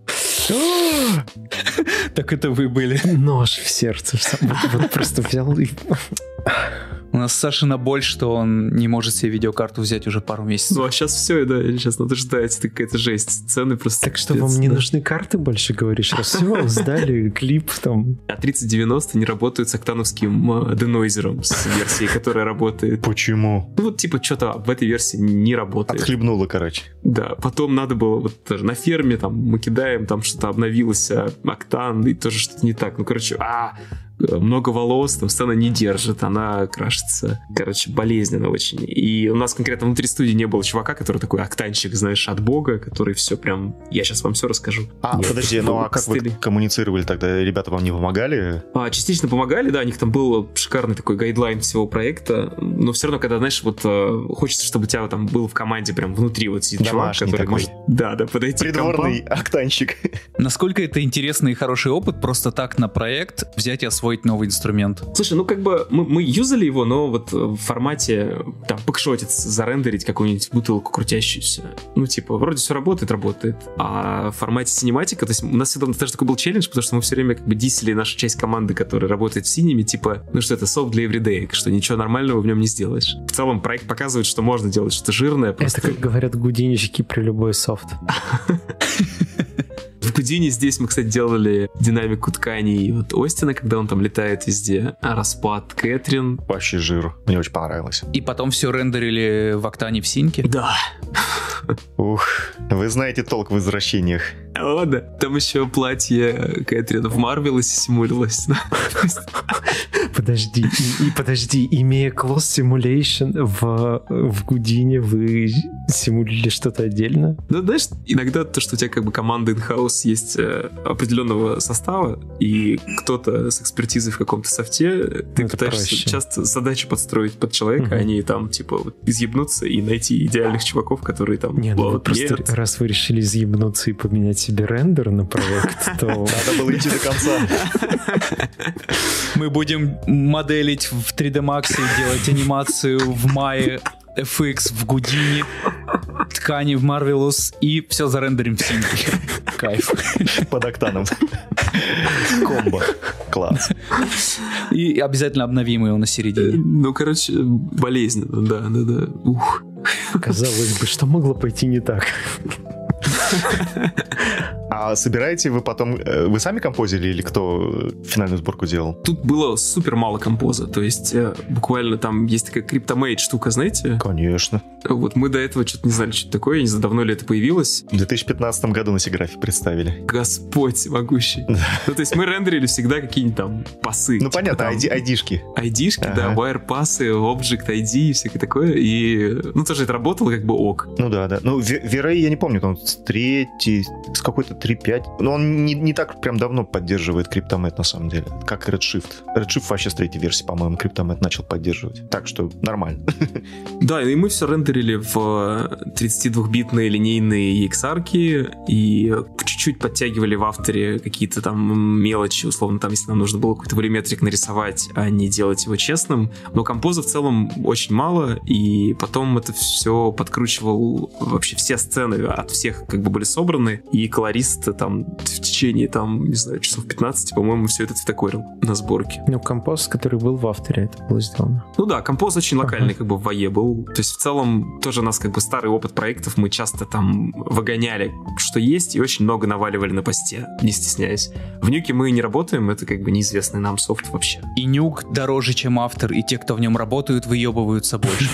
Так это вы были. Нож в сердце. Вот просто взял и... У нас Сашина боль, что он не может себе видеокарту взять уже пару месяцев. Ну, а сейчас все, да, сейчас надо ждать, это какая-то жесть. Цены просто... Так что вам не нужны карты больше, говоришь? Раз все, сдали клип там. А 3090 не работают с октановским денойзером, с версией, которая работает. Почему? Ну, вот типа что-то в этой версии не работает. Отхлебнуло, короче. Да, потом надо было вот тоже на ферме, там, мы кидаем, там что-то обновилось, Октан, и тоже что-то не так. Ну, короче, много волос, там сцена не держит, она крашится. Короче, болезненно очень. И у нас конкретно внутри студии не было чувака, который такой октанщик, знаешь, от бога, который все прям... Я сейчас вам все расскажу. Нет, подожди, ну а как вы коммуницировали тогда? Ребята вам не помогали? Частично помогали, да, у них там был шикарный такой гайдлайн всего проекта, но все равно, когда, знаешь, вот хочется, чтобы у тебя там был в команде прям внутри вот сидит чувак, который такой. может... Да, подойти придворный октанщик. Насколько это интересный и хороший опыт просто так на проект взять и освоить новый инструмент. Слушай, ну как бы мы юзали его, но вот в формате там пэкшотить, зарендерить какую-нибудь бутылку крутящуюся. Ну типа, вроде все работает. А в формате синематика, то есть у нас всегда даже такой был челлендж, потому что мы все время как бы дисели нашу часть команды, которая работает в синеме, типа, ну что это софт для everyday, что ничего нормального в нем не сделаешь. В целом проект показывает, что можно делать что-то жирное. Просто... Это как говорят гудинщики при любой софт. В Гудине здесь мы, кстати, делали динамику тканей вот Остина, когда он там летает везде. Распад Кэтрин. Вообще жир. Мне очень понравилось. И потом все рендерили в Октане в синке? Да. Ух, вы знаете толк в возвращениях. О, да. Там еще платье Кэтрин в Марвелосе симулилось. Подожди, имея Close Simulation в Гудине, вы симулили что-то отдельно? Ну, знаешь, иногда то, что у тебя как бы команда in-house есть определенного состава, и кто-то с экспертизой в каком-то софте, ты пытаешься часто задачу подстроить под человека, а не там, типа, вот, изъебнуться и найти идеальных чуваков, которые там... Вы просто, раз вы решили изъебнуться и поменять себе рендер на проект, то... Надо было идти до конца. Мы будем моделить в 3D Max и делать анимацию в Maya, FX в Гудине, ткани в Marvelous, и все зарендерим в синке. Кайф. Под Октаном. Комбо. Класс. И обязательно обновим его на середине. Ну, короче, болезненно, да. Ух. Казалось бы, что могло пойти не так? А собираете вы потом... Вы сами композили или кто финальную сборку делал? Тут было супер мало композа. То есть буквально там есть такая CryptoMate штука, знаете? Конечно. Вот мы до этого что-то не знали, что это такое. Я не знаю, давно ли это появилось. В 2015 году на Сиграфе представили. Господь всемогущий. Ну, то есть мы рендерили всегда какие-нибудь там пасы. Ну, понятно, ID-шки. ID-шки, да, wire-пасы, Object ID и всякое такое. И, ну, тоже это работало как бы ок. Ну, да. Ну, V-Ray я не помню, там с какой-то 3.5. Но он не так прям давно поддерживает CryptoMat, на самом деле, как и Redshift. Redshift вообще с 3-й версии, по-моему, CryptoMat начал поддерживать. Так что нормально. Да, и мы все рендерили в 32-битные линейные EXR-ки и чуть-чуть подтягивали в авторе какие-то там мелочи, условно, там, если нам нужно было какой-то волюметрик нарисовать, а не делать его честным. Но композа в целом очень мало, и потом это все подкручивал вообще все сцены, от всех как бы были собраны, и колорист там в течение, там, не знаю, часов 15, по-моему, все это цветокорил на сборке. Ну, композ, который был в авторе, это было сделано. Ну да, композ очень локальный, как бы в ВАЕ был. То есть в целом тоже у нас как бы старый опыт проектов, мы часто там выгоняли, что есть, и очень много наваливали на посте, не стесняясь. В Нюке мы не работаем, это как бы неизвестный нам софт вообще. И Нюк дороже, чем автор, и те, кто в нем работают, выебываются больше.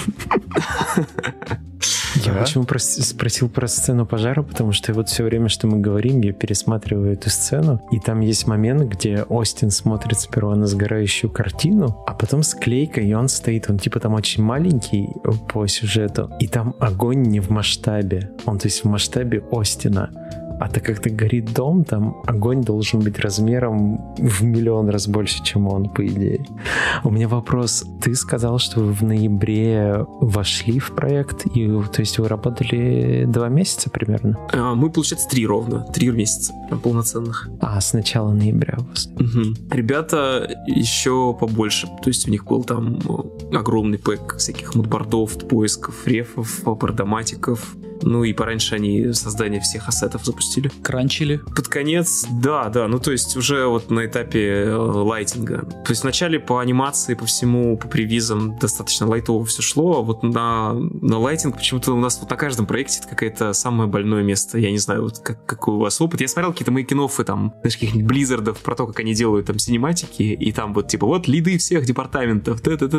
Я почему спросил про сцену пожара, потому что вот все время, что мы говорим, я пересматриваю эту сцену, и там есть момент, где Остин смотрит сперва на сгорающую картину, а потом склейка, и он стоит, он типа там очень маленький по сюжету, и там огонь не в масштабе, он то есть в масштабе Остина. А так как горит дом, там огонь должен быть размером в 1 000 000 раз больше, чем он, по идее. У меня вопрос. Ты сказал, что вы в ноябре вошли в проект, и то есть вы работали 2 месяца примерно? Мы, получается, 3 ровно. 3 месяца. Прям полноценных. А, с начала ноября у вас. Угу. Ребята еще побольше. То есть у них был там огромный пэк всяких мудбордов, поисков, рефов, бардоматиков. Ну и пораньше они создание всех ассетов запустили. Кранчили? Под конец, да, ну то есть уже вот на этапе лайтинга. То есть вначале по анимации, по всему, по превизам достаточно лайтово все шло, а вот на лайтинг почему-то у нас вот на каждом проекте это какое-то самое больное место. Я не знаю, вот какой у вас опыт. Я смотрел какие-то мейкин-оффы там, знаешь, каких-нибудь Близзардов про то, как они делают там синематики, и там вот типа вот лиды всех департаментов,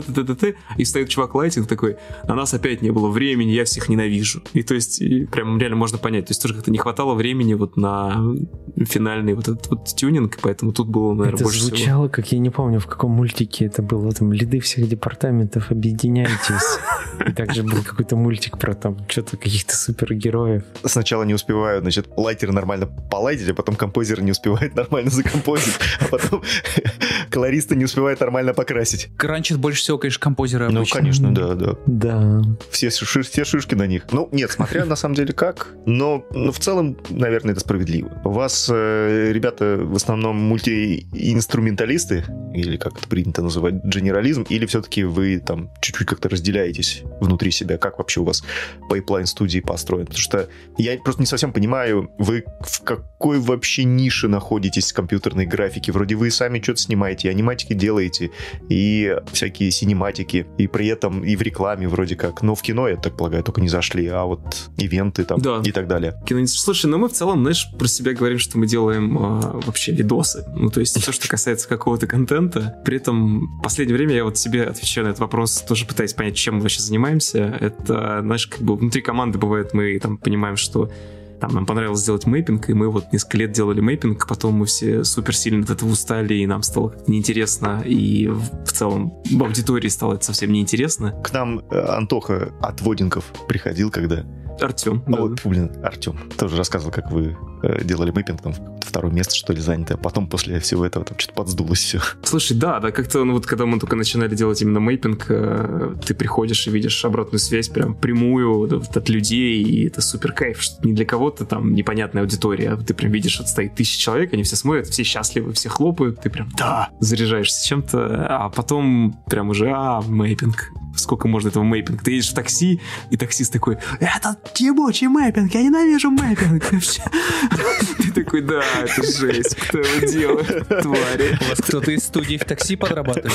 и встает чувак лайтинг такой, на нас опять не было времени, я всех ненавижу. И то есть прям реально можно понять, то есть тоже как-то не хватало времени вот на финальный вот этот вот тюнинг, поэтому тут было, наверное, больше всего. Это звучало, как я не помню, в каком мультике это было, там, лиды всех департаментов, объединяйтесь. И также был какой-то мультик про там что-то каких-то супергероев. Сначала не успевают, значит, лайтеры нормально полайтить, а потом композеры не успевают нормально закомпозить, а потом колористы не успевают нормально покрасить. Кранчит больше всего, конечно, композеры обычно. Ну, конечно, да. Да. Все шишки на них. Ну, нет, смотря на самом деле как, но в целом, наверное, это справедливо. У вас, ребята, в основном мультиинструменталисты, или как это принято называть, генерализм, или все-таки вы там чуть-чуть как-то разделяетесь внутри себя? Как вообще у вас пайплайн студии построен? Потому что я просто не совсем понимаю, вы в какой вообще нише находитесь компьютерной графики? Вроде вы сами что-то снимаете, аниматики делаете, и всякие синематики, и при этом и в рекламе вроде как. Но в кино, я так полагаю, только не зашли, а вот ивенты там и так далее. Слушай, мы в целом, знаешь, про себя говорим, что мы делаем вообще видосы. Ну, то есть все, что касается какого-то контента. При этом в последнее время я вот себе отвечаю на этот вопрос, тоже пытаясь понять, чем мы вообще занимаемся. Это, знаешь, как бы внутри команды бывает, мы там понимаем, что там нам понравилось сделать мэйпинг, и мы вот несколько лет делали мэйпинг, потом мы все супер сильно от этого устали, и нам стало как-то неинтересно, и в целом в аудитории стало это совсем неинтересно. К нам Антоха от Водинков приходил, когда... Артем. Артем тоже рассказывал, как вы делали мэйпинг, там второе место, что ли, занято, а потом после всего этого там что-то подсдулось все. Слушай, да, как-то вот когда мы только начинали делать именно мэйпинг, ты приходишь и видишь обратную связь прям прямую от людей, и это супер кайф, что не для кого-то там непонятная аудитория, а ты прям видишь, вот стоит 1000 человек, они все смотрят, все счастливы, все хлопают, ты прям, заряжаешься чем-то, а потом прям уже, мэйпинг. Сколько можно этого мэйпинга? Ты едешь в такси, и таксист такой, это ебучий мэйпинг, я ненавижу мэйпинг. Ты такой, да, это жесть, кто его делает, твари. У вас кто-то из студии в такси подрабатывает?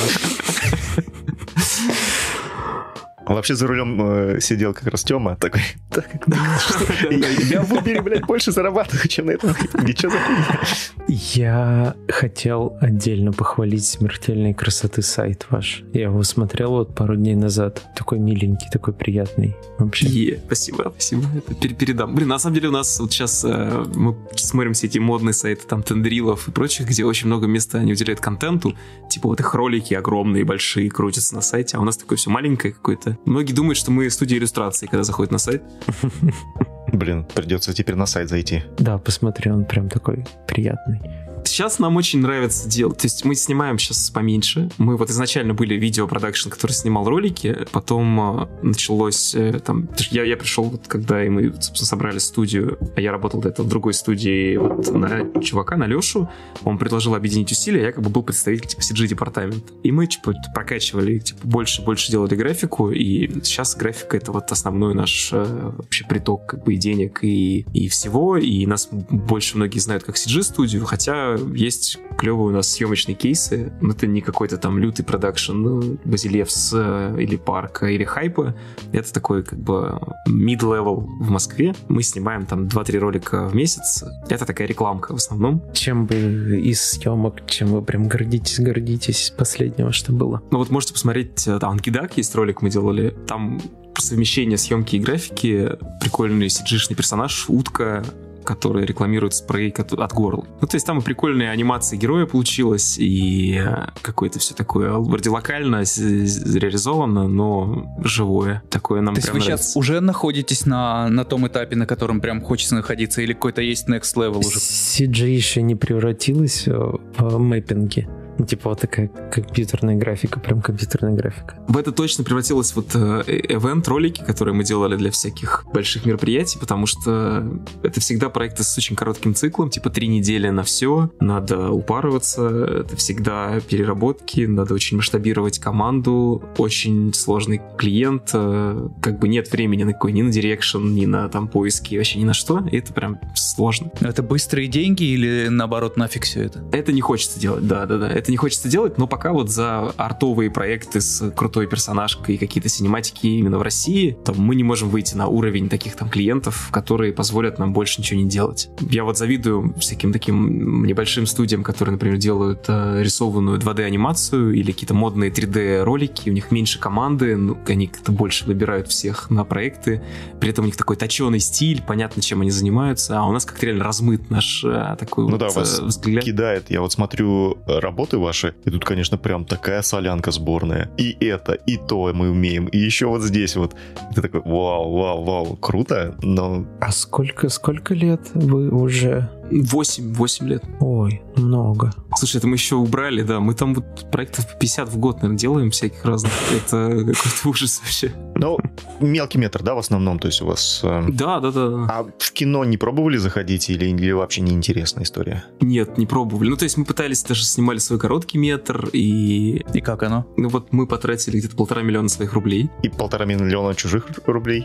Вообще за рулем сидел как раз Тёма, такой, я в Uber, блядь, больше зарабатываю, чем на этом. Ничего за хуйня. Я хотел отдельно похвалить смертельной красоты сайт ваш. Я его смотрел вот пару дней назад. Такой миленький, такой приятный. Вообще. Спасибо. Это передам. Блин, на самом деле у нас вот сейчас мы смотрим все эти модные сайты, там, Тендрилов и прочих, где очень много места они уделяют контенту. Типа вот их ролики огромные, большие, крутятся на сайте, а у нас такое все маленькое какое-то. Многие думают, что мы студия иллюстрации, когда заходят на сайт. Блин, придется теперь на сайт зайти. Да, посмотри, он прям такой приятный. Сейчас нам очень нравится делать. То есть мы снимаем сейчас поменьше. Мы вот изначально были видеопродакшн, который снимал ролики, потом началось там... Я пришел, вот, когда и мы, собственно, собрали студию, а я работал до этого в другой студии, вот на чувака, на Лешу. Он предложил объединить усилия, я как бы был представитель типа CG-департамента. И мы типа прокачивали, типа больше делали графику, и сейчас графика — это вот основной наш вообще приток как бы и денег, и всего, и нас больше многие знают как CG-студию, хотя есть клевые у нас съемочные кейсы, но это не какой-то там лютый продакшн Базилевс или Парка или Хайпа. Это такой как бы mid-level в Москве. Мы снимаем там 2-3 ролика в месяц. Это такая рекламка в основном. Чем бы из съемок, чем вы прям гордитесь из последнего, что было? Ну вот можете посмотреть, там Ангидак есть ролик мы делали. Там совмещение съемки и графики, прикольный CG-шный персонаж, утка, который рекламирует спрей от горла. Ну, то есть там и прикольная анимация героя получилась, и какое-то все такое вроде локально реализовано, но живое. Такое нам прям нравится. То есть вы сейчас уже находитесь на том этапе, на котором прям хочется находиться, или какой-то есть next level уже? CG еще не превратилась в мэппинги? Ну, типа вот такая компьютерная графика, прям компьютерная графика. В это точно превратилось вот event-ролики, которые мы делали для всяких больших мероприятий, потому что это всегда проекты с очень коротким циклом, типа 3 недели на все, надо упарываться, это всегда переработки, надо очень масштабировать команду, очень сложный клиент, как бы нет времени на какой, ни на дирекшн, ни на там поиски, вообще ни на что, и это прям сложно. Это быстрые деньги или наоборот нафиг все это? Это не хочется делать, да. Это не хочется делать, но пока вот за артовые проекты с крутой персонажкой и какие-то синематики именно в России, там мы не можем выйти на уровень таких там клиентов, которые позволят нам больше ничего не делать. Я вот завидую всяким таким небольшим студиям, которые, например, делают рисованную 2D-анимацию или какие-то модные 3D-ролики, у них меньше команды, ну, они как-то больше выбирают всех на проекты, при этом у них такой точеный стиль, понятно, чем они занимаются, а у нас как-то реально размыт наш такой ну вот да, вас взгляд. Кидает, я вот смотрю работы ваши, и тут, конечно, прям такая солянка сборная. И это, и то мы умеем, и еще вот здесь вот. Ты такой, вау, круто, но... А сколько лет вы уже? 8 лет. Ой, много. Слушай, это мы еще убрали, да. Мы там вот проектов 50 в год, наверное, делаем всяких разных. Это какой-то ужас вообще. Ну, мелкий метр, да, в основном, то есть у вас... Да. А в кино не пробовали заходить или вообще неинтересная история? Нет, не пробовали. Ну, то есть мы пытались, даже снимали свой короткий метр, и... И как оно? Ну, вот мы потратили где-то 1,5 миллиона своих рублей. И 1,5 миллиона чужих рублей?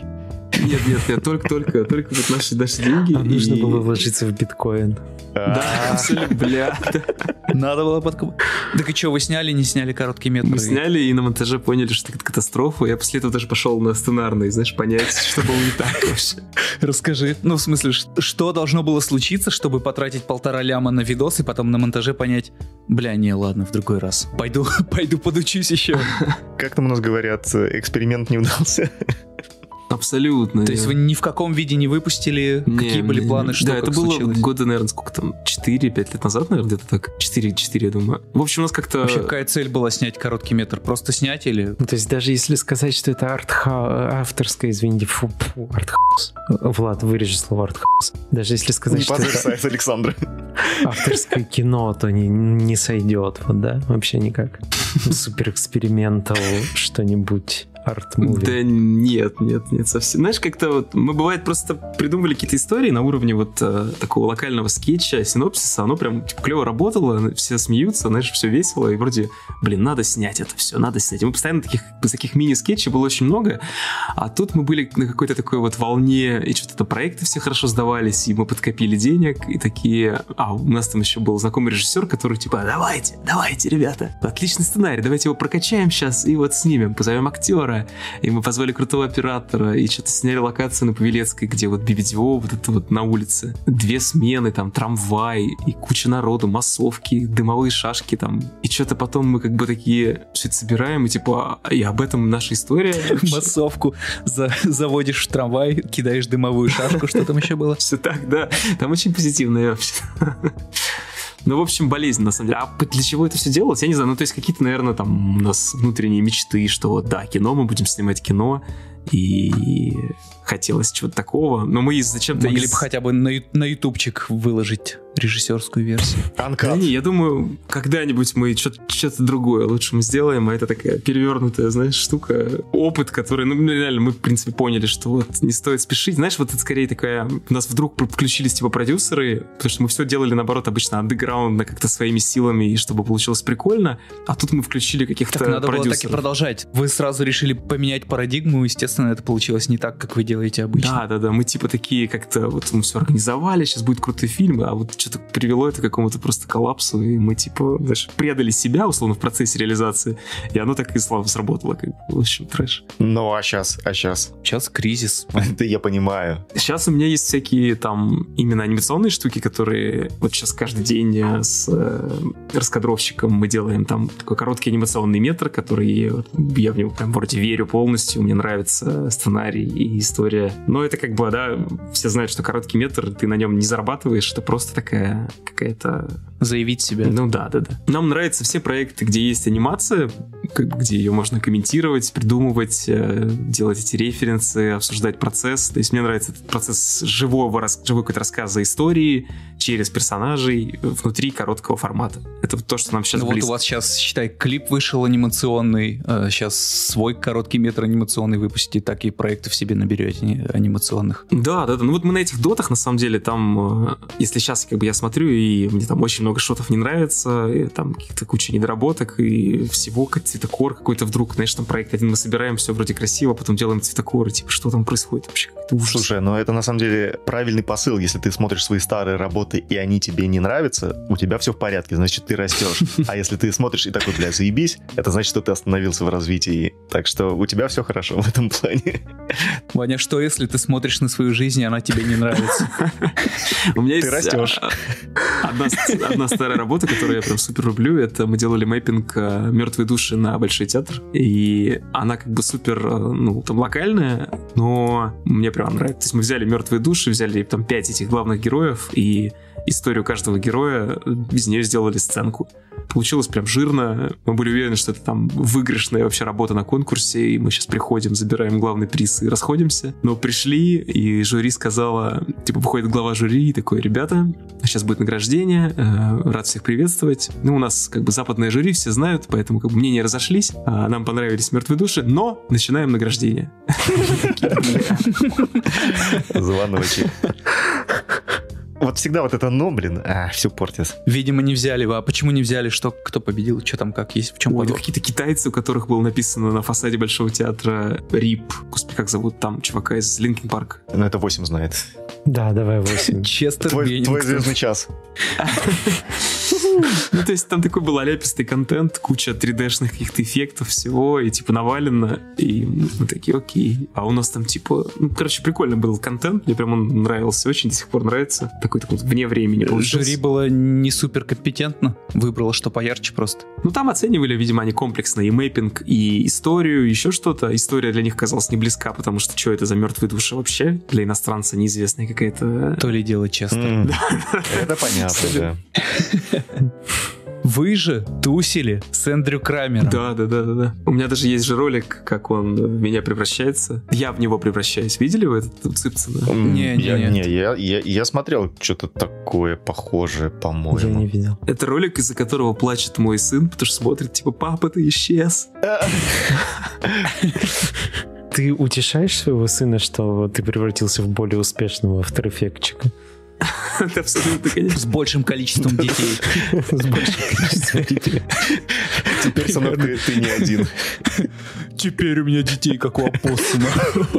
Нет, только вот наши деньги. А нужно было вложиться в биткоин. Да, абсолютно, бля. Надо было подкупать. Так и что, вы сняли, не сняли короткий метр? Мы сняли и на монтаже поняли, что это катастрофа. Я после этого даже пошел на сценарный, знаешь, понять, что было не так вообще. Расскажи. Ну, в смысле, что должно было случиться, чтобы потратить 1,5 ляма на видос и потом на монтаже понять, бля, не, ладно, в другой раз. Пойду подучусь еще. Как там у нас говорят, эксперимент не удался? Абсолютно. То есть вы ни в каком виде не выпустили? Какие были планы? Что, да, это было года, наверное, сколько там, 4-5 лет назад, наверное, где-то так. 4, я думаю. В общем, у нас как-то... Вообще, какая цель была снять короткий метр? Просто снять или... Ну, то есть даже если сказать, что это авторское, извините, артхаус. Влад, вырежи слово артхаус. Даже если сказать, что это Александра. авторское кино, то не сойдет, вот, да? Вообще никак. Суперэкспериментал что-нибудь. Арт-муви. Да нет, совсем. Знаешь, как-то вот мы, бывает, просто придумывали какие-то истории на уровне вот такого локального скетча, синопсиса, оно прям типа, клево работало, все смеются, знаешь, все весело, и вроде, надо снять это все, надо снять. И мы постоянно таких мини-скетчей было очень много, а тут мы были на какой-то такой вот волне, и что-то проекты все хорошо сдавались, и мы подкопили денег, и такие... А у нас там еще был знакомый режиссер, который типа, давайте, ребята, отличный сценарий, давайте его прокачаем сейчас и вот снимем, позовем актера. И мы позвали крутого оператора, и что-то сняли локацию на Павелецкой, где вот BBDO, вот это вот на улице. 2 смены, там, трамвай, и куча народу, массовки, дымовые шашки там. И что-то потом мы как бы такие все это собираем, и типа, и об этом наша история. Массовку заводишь в трамвай, кидаешь дымовую шашку, что там еще было? Все так, да. Там очень позитивно вообще. Ну, в общем, болезнь, на самом деле. А для чего это все делалось? Я не знаю. Ну, то есть какие-то, наверное, там у нас внутренние мечты, что вот, да, кино, мы будем снимать кино. и хотелось чего-то такого, но мы зачем-то... Могли бы хотя бы на ютубчик выложить режиссерскую версию. Да не, я думаю, когда-нибудь мы что-то другое лучше мы сделаем, а это такая перевернутая, знаешь, штука, опыт, который, реально, мы, в принципе, поняли, что вот не стоит спешить. Знаешь, вот это скорее такая... У нас вдруг включились, типа, продюсеры, потому что мы все делали, наоборот, обычно андеграундно, как-то своими силами, и чтобы получилось прикольно, а тут мы включили каких-то продюсеров. Так надо было так и продолжать. Вы сразу решили поменять парадигму, естественно, это получилось не так, как вы делаете обычно. Да, мы типа такие как-то, вот мы все организовали, сейчас будет крутой фильм, а вот что-то привело это к какому-то просто коллапсу, и мы типа, знаешь, предали себя, условно, в процессе реализации, и оно так и слабо сработало, как бы, в общем, трэш. Ну, а сейчас? Сейчас кризис. Это я понимаю. Сейчас у меня есть всякие там именно анимационные штуки, которые вот сейчас каждый день с раскадровщиком мы делаем там такой короткий анимационный метр, который я в него прям вроде верю полностью, мне нравится сценарий и история. Но это как бы, да, все знают, что короткий метр, ты на нем не зарабатываешь, это просто такая какая-то... Заявить себя. Ну да. Нам нравятся все проекты, где есть анимация, как бы, где ее можно комментировать, придумывать, делать эти референсы, обсуждать процесс. То есть мне нравится этот процесс живой какой-то рассказа истории через персонажей внутри короткого формата. Это то, что нам сейчас близко. Вот у вас сейчас, считай, клип вышел анимационный, сейчас свой короткий метр анимационный выпустите, так и проекты в себе наберете анимационных. Да. Ну вот мы на этих дотах, на самом деле, там, если сейчас как бы я смотрю, и мне там очень много шотов не нравится, и там каких-то куча недоработок, и всего, как цветокор какой-то вдруг, знаешь, там проект один мы собираем, все вроде красиво, потом делаем цветокор, и типа, что там происходит вообще? Слушай, ну это на самом деле правильный посыл. Если ты смотришь свои старые работы, и они тебе не нравятся, у тебя все в порядке, значит, ты растешь. А если ты смотришь и такой, бля, заебись, это значит, что ты остановился в развитии. Так что у тебя все хорошо в этом плане. Ваня, что если ты смотришь на свою жизнь, и она тебе не нравится? У меня есть... Ты растешь. Одна старая работа, которую я прям супер люблю, это мы делали мэппинг «Мертвые души» на Большой театр, и она как бы супер, ну, там, локальная, но мне прям нравится. То есть мы взяли «Мертвые души», взяли там 5 этих главных героев, и историю каждого героя, из нее сделали сценку. Получилось прям жирно. Мы были уверены, что это там выигрышная вообще работа на конкурсе, и мы сейчас приходим, забираем главный приз и расходимся. Но пришли, и жюри сказала, типа, выходит глава жюри и такой: ребята, сейчас будет награждение, рад всех приветствовать. Ну, у нас как бы западное жюри, все знают, поэтому как бы мнения разошлись, нам понравились «Мертвые души», но начинаем награждение. Звоночек. Вот всегда вот это «но», блин, все портит. Видимо, не взяли. А почему не взяли? Что, кто победил? Что там, как есть? В чем подвох? Какие-то китайцы, у которых было написано на фасаде Большого театра «РИП». Господи, как зовут там чувака из Линкин Парк? Ну, это 8 знает. Да, давай 8. Честер Твой звездный час. Ну, то есть там такой был аляпистый контент, куча 3D-шных каких-то эффектов, всего, и типа навалено, и мы такие, окей. А у нас там типа, ну, короче, прикольно был контент, мне прям он нравился очень, до сих пор нравится. Такой вне времени получился. Жюри было не супер компетентно, выбрало что поярче просто. Ну, там оценивали, видимо, они комплексно и мэппинг, и историю, еще что-то. История для них казалась не близка, потому что что это за «Мертвые души» вообще? Для иностранца неизвестная какая-то... То ли дело честно. Это понятно, да. Вы же тусили с Эндрю Крамером. Да. У меня даже есть же ролик, как он в меня превращается. Я в него превращаюсь. Видели вы этот Цыпцина? Я смотрел что-то такое похожее, по-моему. Я не видел. Это ролик, из-за которого плачет мой сын, потому что смотрит, типа, папа, ты исчез. Ты утешаешь своего сына, что ты превратился в более успешного автор-эффектчика? Это абсолютно, конечно. С большим количеством детей. С большим количеством детей. Теперь, сынок, ты не один. Теперь у меня детей, как у опоссума.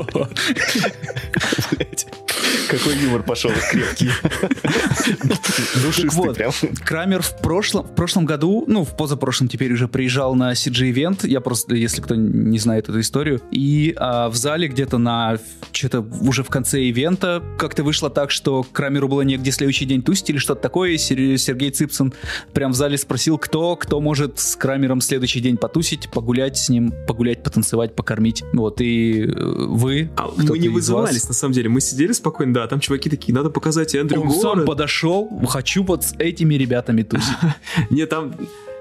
Какой юмор пошел крепкий. Душистый прям. Крамер в прошлом году, ну, в позапрошлом теперь уже приезжал на CG-ивент. Я просто, если кто не знает эту историю. И в зале где-то на что-то уже в конце ивента как-то вышло так, что Крамеру было негде следующий день тусить или что-то такое. Сергей Цыпцин прям в зале спросил, кто может с Крамером следующий день потусить, погулять с ним, потанцевать, покормить. Вот, и вы... Мы не вызывались, на самом деле. Мы сидели спокойно, да, там чуваки такие, надо показать Эндрю город. Он сам подошел, хочу вот с этими ребятами тусить. Не, там...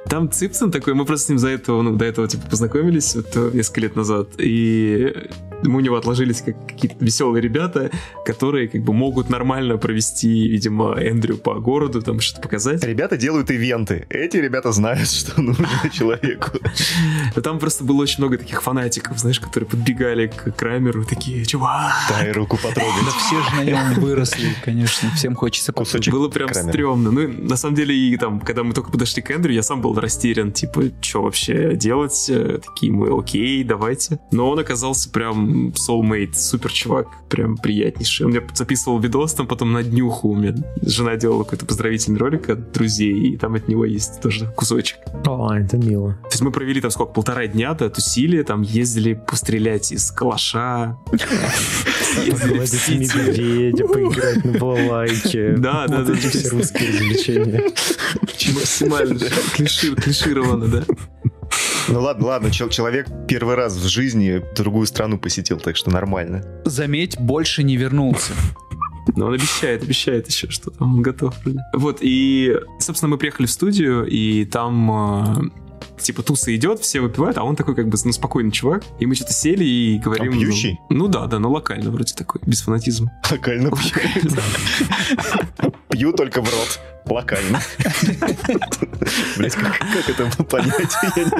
Там Цыпцин такой, мы просто с ним до этого типа познакомились вот, несколько лет назад, и мы у него отложились как какие-то веселые ребята, которые как бы могут нормально провести, видимо, Эндрю по городу, там что-то показать. Ребята делают ивенты. Эти ребята знают, что нужно человеку. Там просто было очень много таких фанатиков, знаешь, которые подбегали к Крамеру, такие, чувак. Дай руку потрогать. Да все же на нем выросли, конечно. Всем хочется кусочек. Было прям Крамера. стрёмно. Ну, на самом деле, и там, когда мы только подошли к Эндрю, я сам был растерян, типа, что вообще делать? Такие мы, окей, давайте. Но он оказался прям soulmate, супер чувак, прям приятнейший. Он мне записывал видос, там потом на днюху у меня жена делала какой-то поздравительный ролик от друзей, и там от него есть тоже кусочек. О, это мило. То есть мы провели там сколько, 1,5 дня, да, тусили, там ездили пострелять из калаша. Погладить медведя, поиграть на балалайке. Да. Эти все русские развлечения. Максимально клишировано, да. Ну ладно, человек первый раз в жизни другую страну посетил, так что нормально. Заметь, больше не вернулся. Но он обещает еще, что там он готов. Вот, и, собственно, мы приехали в студию, и там... типа туса идет, все выпивают, а он такой как бы спокойный чувак. И мы что-то сели и говорим... Он пьющий? Ну да, но локально вроде такой, без фанатизма. Локально пью. Пью только в рот. Локально. Блять, как это понять?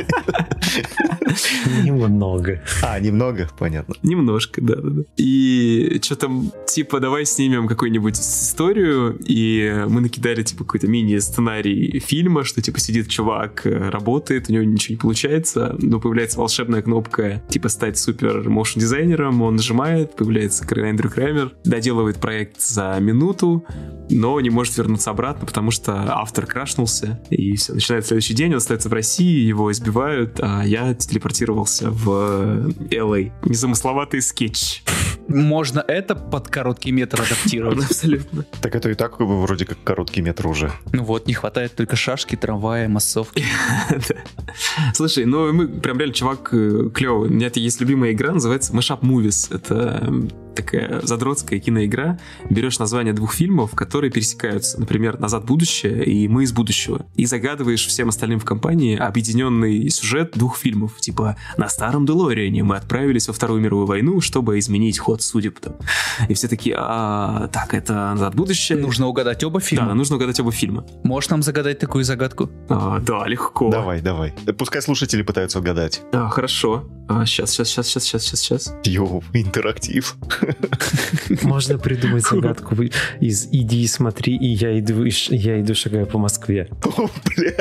Немного. Немного? Понятно. Немножко, да. И что там, типа, давай снимем какую-нибудь историю, и мы накидали, типа, какой-то мини-сценарий фильма, что, типа, сидит чувак, работает, у него ничего не получается, но появляется волшебная кнопка, типа, стать супер моушн-дизайнером, он нажимает, появляется Эндрю Крамер, доделывает проект за минуту, но не может вернуться обратно, потому что автор крашнулся, и все, начинается следующий день, он остается в России, его избивают, а я телепортировался в LA. Незамысловатый скетч. Можно это под короткий метр адаптировать? Абсолютно. Так это и так вроде как короткий метр уже. Ну вот, не хватает только шашки, трамвая, массовки. Слушай, ну мы прям реально чувак клевый. У меня есть любимая игра, называется Mashup Movies. Это такая задротская киноигра. Берешь название двух фильмов, которые пересекаются. Например, «Назад в будущее» и «Мы из будущего». И загадываешь всем остальным в компании объединенный сюжет двух фильмов. Типа «На старом Делориане мы отправились во Вторую мировую войну, чтобы изменить ход судеб». Там. И все такие, так, это «Назад в будущее». Нужно угадать оба фильма? Да, нужно угадать оба фильма. Можешь нам загадать такую загадку? Да, легко. Давай. Пускай слушатели пытаются угадать. Хорошо. Сейчас. Йоу, интерактив. Можно придумать загадку из «Иди и смотри», и я иду шагаю по Москве. О, бля.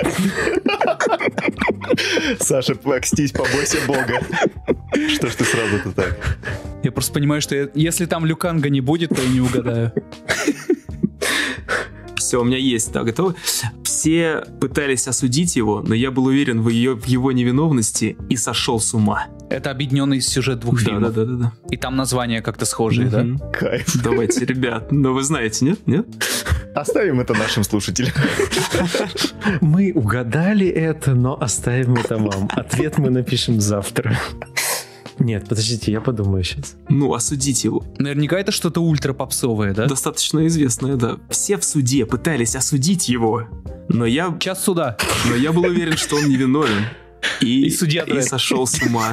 Саша, окстись, побойся Бога. Что ж ты сразу-то так? Я просто понимаю, что если там Люканга не будет, то я не угадаю. Все, у меня есть, да, готовы. Все пытались осудить его, но я был уверен в его невиновности и сошел с ума. Это объединенный сюжет двух фильмов. Да. И там названия как-то схожие, да? Кайф. Давайте, ребят, но вы знаете, нет? Оставим это нашим слушателям. Мы угадали это, но оставим это вам. Ответ мы напишем завтра. Нет, подождите, я подумаю сейчас. Ну, осудите его. Наверняка это что-то ультра-попсовое, да? Достаточно известное, да. Все в суде пытались осудить его, но я... Час суда. Но я был уверен, что он невиновен. И судья сошел с ума.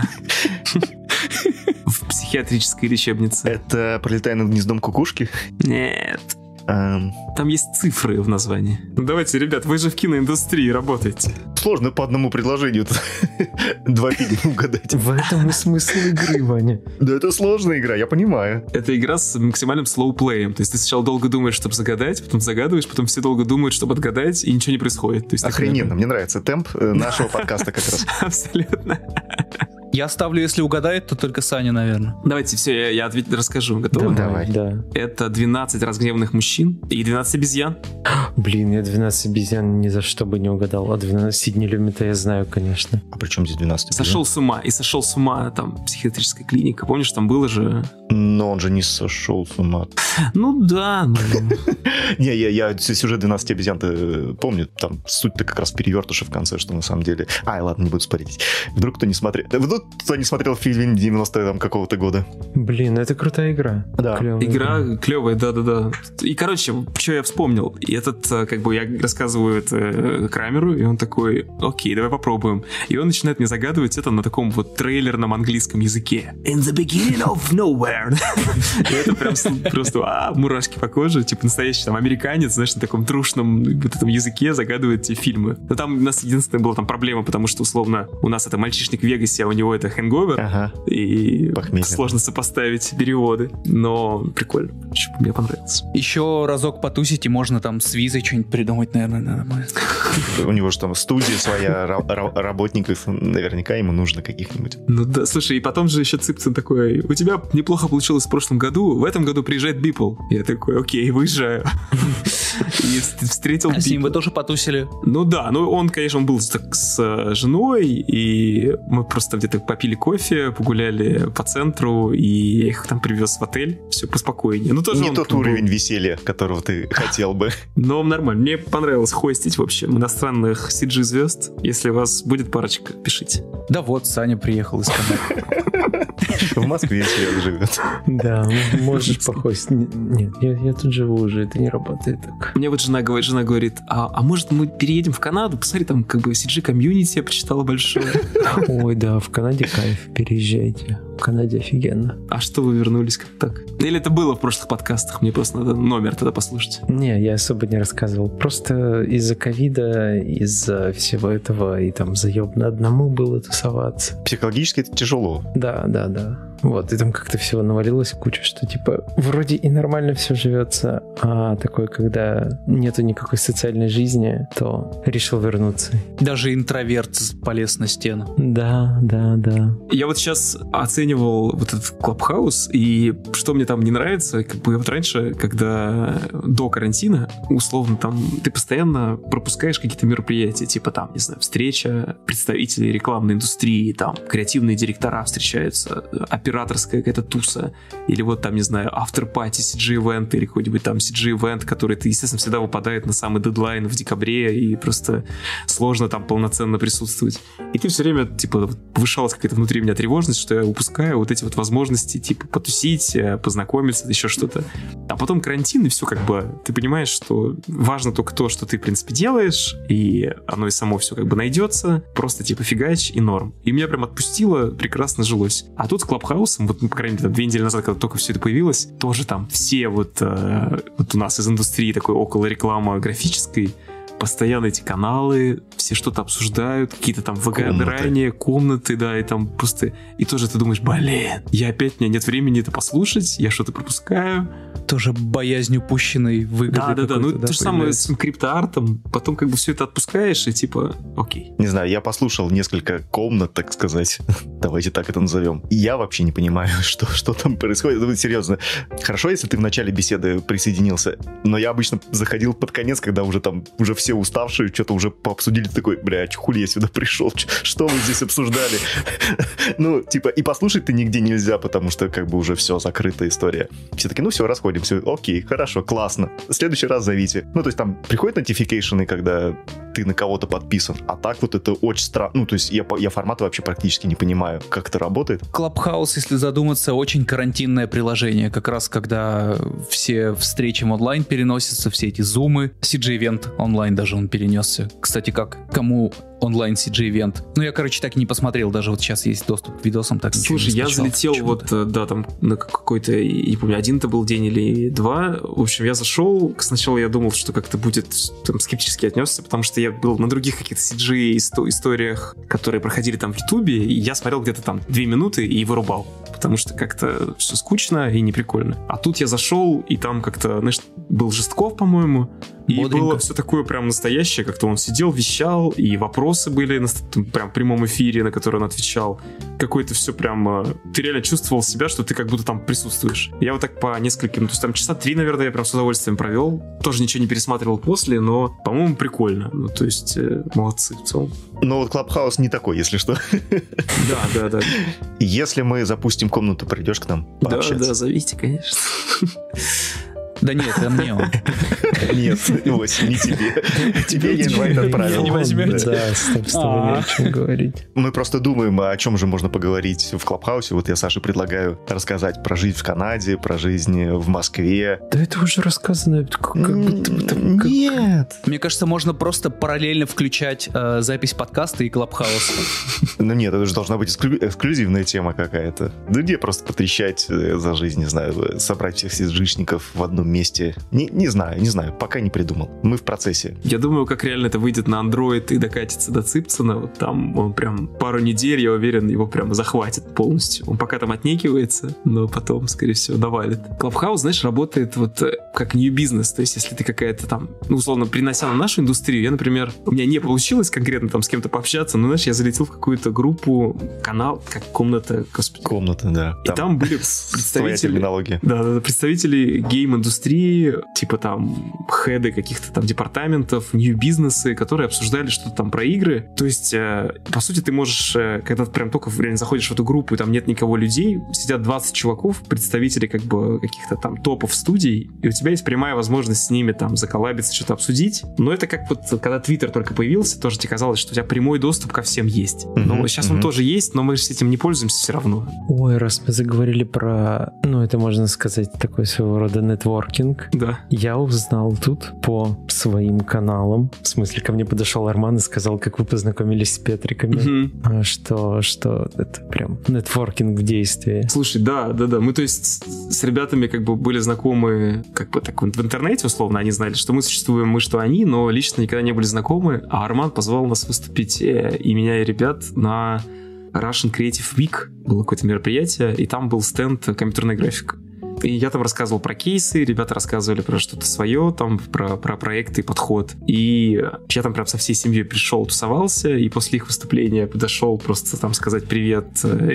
В психиатрической лечебнице. Это «Пролетая над гнездом кукушки»? Нет. Там есть цифры в названии. Ну давайте, ребят, вы же в киноиндустрии работаете. Сложно по одному предложению два фильма угадать. В этом и смысл игры, Ваня. Да это сложная игра, я понимаю. Это игра с максимальным слоуплеем. То есть ты сначала долго думаешь, чтобы загадать, потом загадываешь, потом все долго думают, чтобы отгадать, и ничего не происходит. То есть охрененно, мне нравится темп нашего подкаста как раз. Абсолютно. Я ставлю, если угадает, то только Саня, наверное. Давайте, все, я расскажу. Готовы? Давай. Да. Это 12 разгневанных мужчин и 12 обезьян. Блин, я 12 обезьян ни за что бы не угадал. А 12 Сидни Люмета я знаю, конечно. А при чем здесь 12? Сошел с ума, там, психиатрическая клиника. Помнишь, там было же... Но он же не сошел с ума. Ну да. Не, я сюжет 12 обезьян помню. Там суть-то как раз перевертыша в конце, что на самом деле... Ладно, не буду спорить. Вдруг кто не смотрел... Вдруг кто не смотрел фильм 90-го там какого-то года. Блин, это крутая игра. Да. Клевая Игра клевая, да-да-да. И, короче, что я вспомнил? И этот, как бы, я рассказываю это Крамеру, и он такой, окей, давай попробуем. И он начинает мне загадывать это на таком вот трейлерном английском языке. In the beginning of nowhere. И это прям просто мурашки по коже. Типа настоящий там американец, знаешь, на таком трушном вот этом языке загадывает эти фильмы. Но там у нас единственная была там проблема, потому что, условно, у нас это «Мальчишник в Вегасе», а у него это «Хэнговер». Ага. И Похмелье. сложно сопоставить переводы. Но прикольно. Мне понравилось. Еще разок потусить, и можно там с визой что-нибудь придумать, наверное. У него же там студия своя, работников, наверняка ему нужно каких-нибудь. Ну да, слушай, и потом же еще Цыпцин такой, у тебя неплохо получилось в прошлом году, в этом году приезжает Бипл. Я такой, окей, выезжаю. И встретил А с ним Бипл. вы тоже потусили? Ну да, ну он, конечно, он был с женой, и мы просто где-то попили кофе, погуляли по центру, и я их там привез в отель, все поспокойнее. Ну, тоже Не он тот был- уровень веселья, которого ты хотел бы. Но нормально, мне понравилось хостить, в общем, иностранных CG-звезд. Если у вас будет парочка, пишите. Да вот, Саня приехал из Канады. В Москве человек живет. Да, можешь похостить. Нет, я тут живу уже, это не работает так. Мне вот жена говорит, а может мы переедем в Канаду? Посмотри, там как бы CG-комьюнити я прочитала большое. Ой, да, в Канаде кайф, переезжайте. В Канаде офигенно. А что вы вернулись как так? Или это было в прошлых подкастах? Мне просто надо номер тогда послушать. Не, я особо не рассказывал. Просто из-за ковида, из-за всего этого, и там заебно одному было тусоваться. Психологически это тяжело. Да. Вот, и там как-то всего навалилось куча, что типа вроде и нормально все живется, а такое, когда нету никакой социальной жизни, то решил вернуться. Даже интроверт полез на стену. Да. Я вот сейчас оценивал вот этот Клабхаус, и что мне там не нравится, как бы вот раньше, когда до карантина, условно, там ты постоянно пропускаешь какие-то мероприятия, типа там, не знаю, встреча представителей рекламной индустрии, там, креативные директора встречаются, операторская какая-то туса, или вот там, не знаю, after-party CG-эвент, или какой-нибудь там CG-эвент, который, естественно, всегда выпадает на самый дедлайн в декабре, и просто сложно там полноценно присутствовать. И ты все время, типа, повышалась какая-то внутри меня тревожность, что я упускаю вот эти вот возможности, типа, потусить, познакомиться, еще что-то. А потом карантин, и все как бы, ты понимаешь, что важно только то, что ты, в принципе, делаешь, и оно и само все как бы найдется, просто, типа, фигач и норм. И меня прям отпустило, прекрасно жилось. А тут с Клабхаусом, вот, по крайней мере, 2 недели назад, когда только все это появилось, тоже там все вот у нас из индустрии такой около рекламы графической, постоянно эти каналы, все что-то обсуждают, какие-то там выгорания, комнаты, да, и там просто... И тоже ты думаешь, блин, у меня нет времени это послушать, я что-то пропускаю. Тоже боязнь упущенной выгоды. Да, ну какой-то, то же самое появляется. с криптоартом, потом как бы все это отпускаешь, и типа, окей. Не знаю, я послушал несколько комнат, так сказать. Давайте так это назовем. И я вообще не понимаю, что там происходит. Ну, серьезно. Хорошо, если ты в начале беседы присоединился, но я обычно заходил под конец, когда уже все уставшие, что-то уже пообсудили, такой, блядь, хули я сюда пришел, что вы здесь обсуждали? Ну, типа, и послушать-то нигде нельзя, потому что как бы уже все, закрытая история. Все таки, ну все, расходимся. Окей, хорошо, классно. В следующий раз зовите. Ну, то есть там приходят нотификейшены, когда ты на кого-то подписан, а так вот это очень странно. Ну, то есть я формата вообще практически не понимаю, как это работает. Клабхаус, если задуматься, очень карантинное приложение. Как раз когда все встречи в онлайн переносятся, все эти зумы, CG-ивент онлайн даже он перенесся. Кстати, кому онлайн CG-ивент? Ну, я, короче, так и не посмотрел. Даже вот сейчас есть доступ к видосам. Так Слушай, я залетел вот, да, там на какой-то, не помню, один это был день или 2. В общем, я зашел. Сначала я думал, что как-то будет там скептически отнесся, потому что я был на других каких-то CG-историях, которые проходили там в Ютубе, и я смотрел где-то там 2 минуты и вырубал. Потому что как-то все скучно и неприкольно. А тут я зашел, и там как-то, знаешь, был Жестков, по-моему, и бодренько. было все такое прям настоящее, как-то он сидел, вещал, и вопросы были прям в прямом эфире, на которые он отвечал. Какое-то все прям... Ты реально чувствовал себя, что ты как будто там присутствуешь. Я вот так по нескольким... То есть там часа 3, наверное, я прям с удовольствием провел. Тоже ничего не пересматривал после, но, по-моему, прикольно. Ну, то есть, молодцы в целом. Но вот Клабхаус не такой, если что. Да. Если мы запустим комнату, придешь к нам пообщаться? Да, зовите, конечно. Да нет, это мне он. Нет, Вася, не тебе. Тебе я инвайт отправил. Не возьмете? Да, стоп, с тобой не о чем говорить. Мы просто думаем, о чем же можно поговорить в Клабхаусе. Вот я Саше предлагаю рассказать про жизнь в Канаде, про жизнь в Москве. Да это уже рассказано. Нет. Мне кажется, можно просто параллельно включать запись подкаста и Клабхаус. Ну нет, это же должна быть эксклюзивная тема какая-то. Да где просто потрещать за жизнь, не знаю, собрать всех сиджишников в одном месте. Не знаю, пока не придумал. Мы в процессе. Я думаю, как реально это выйдет на Android и докатится до Ципсона. Вот там он прям пару недель, я уверен, его прям захватит полностью. Он пока там отнекивается, но потом, скорее всего, навалит. Клабхаус, знаешь, работает вот как new business. То есть, если ты какая-то там, ну, условно, принося на нашу индустрию, я, например, у меня не получилось конкретно там с кем-то пообщаться, но, знаешь, я залетел в какую-то группу, канал, как комната, господи. Комната, да. И там были твоя терминология. Да, представители гейм-индустрии, типа там хеды каких-то там департаментов, нью-бизнесы, которые обсуждали что-то там про игры. То есть, по сути, ты можешь, когда ты прям только реально заходишь в эту группу, и там нет никого людей, сидят 20 чуваков, представители как бы каких-то там топов студий, и у тебя есть прямая возможность с ними там заколлабиться, что-то обсудить. Но это как вот, когда Твиттер только появился, тоже тебе казалось, что у тебя прямой доступ ко всем есть. Но сейчас он тоже есть, но мы же с этим не пользуемся все равно. Ой, раз мы заговорили про, ну, это можно сказать, такой своего рода нетворкинг. Да. Я узнал тут по своим каналам, в смысле, ко мне подошел Арман и сказал, как вы познакомились с Петриками, что это прям нетворкинг в действии. Слушай, да, мы, то есть, с ребятами как бы были знакомы, как бы так в интернете, условно, они знали, что мы существуем, мы, что они, но лично никогда не были знакомы, а Арман позвал нас выступить, и меня, и ребят, на Russian Creative Week. Было какое-то мероприятие, и там был стенд компьютерной графики. И я там рассказывал про кейсы, ребята рассказывали про что-то свое, там про проекты и подход. И я там прям со всей семьей пришел, тусовался, и после их выступления подошел просто там сказать привет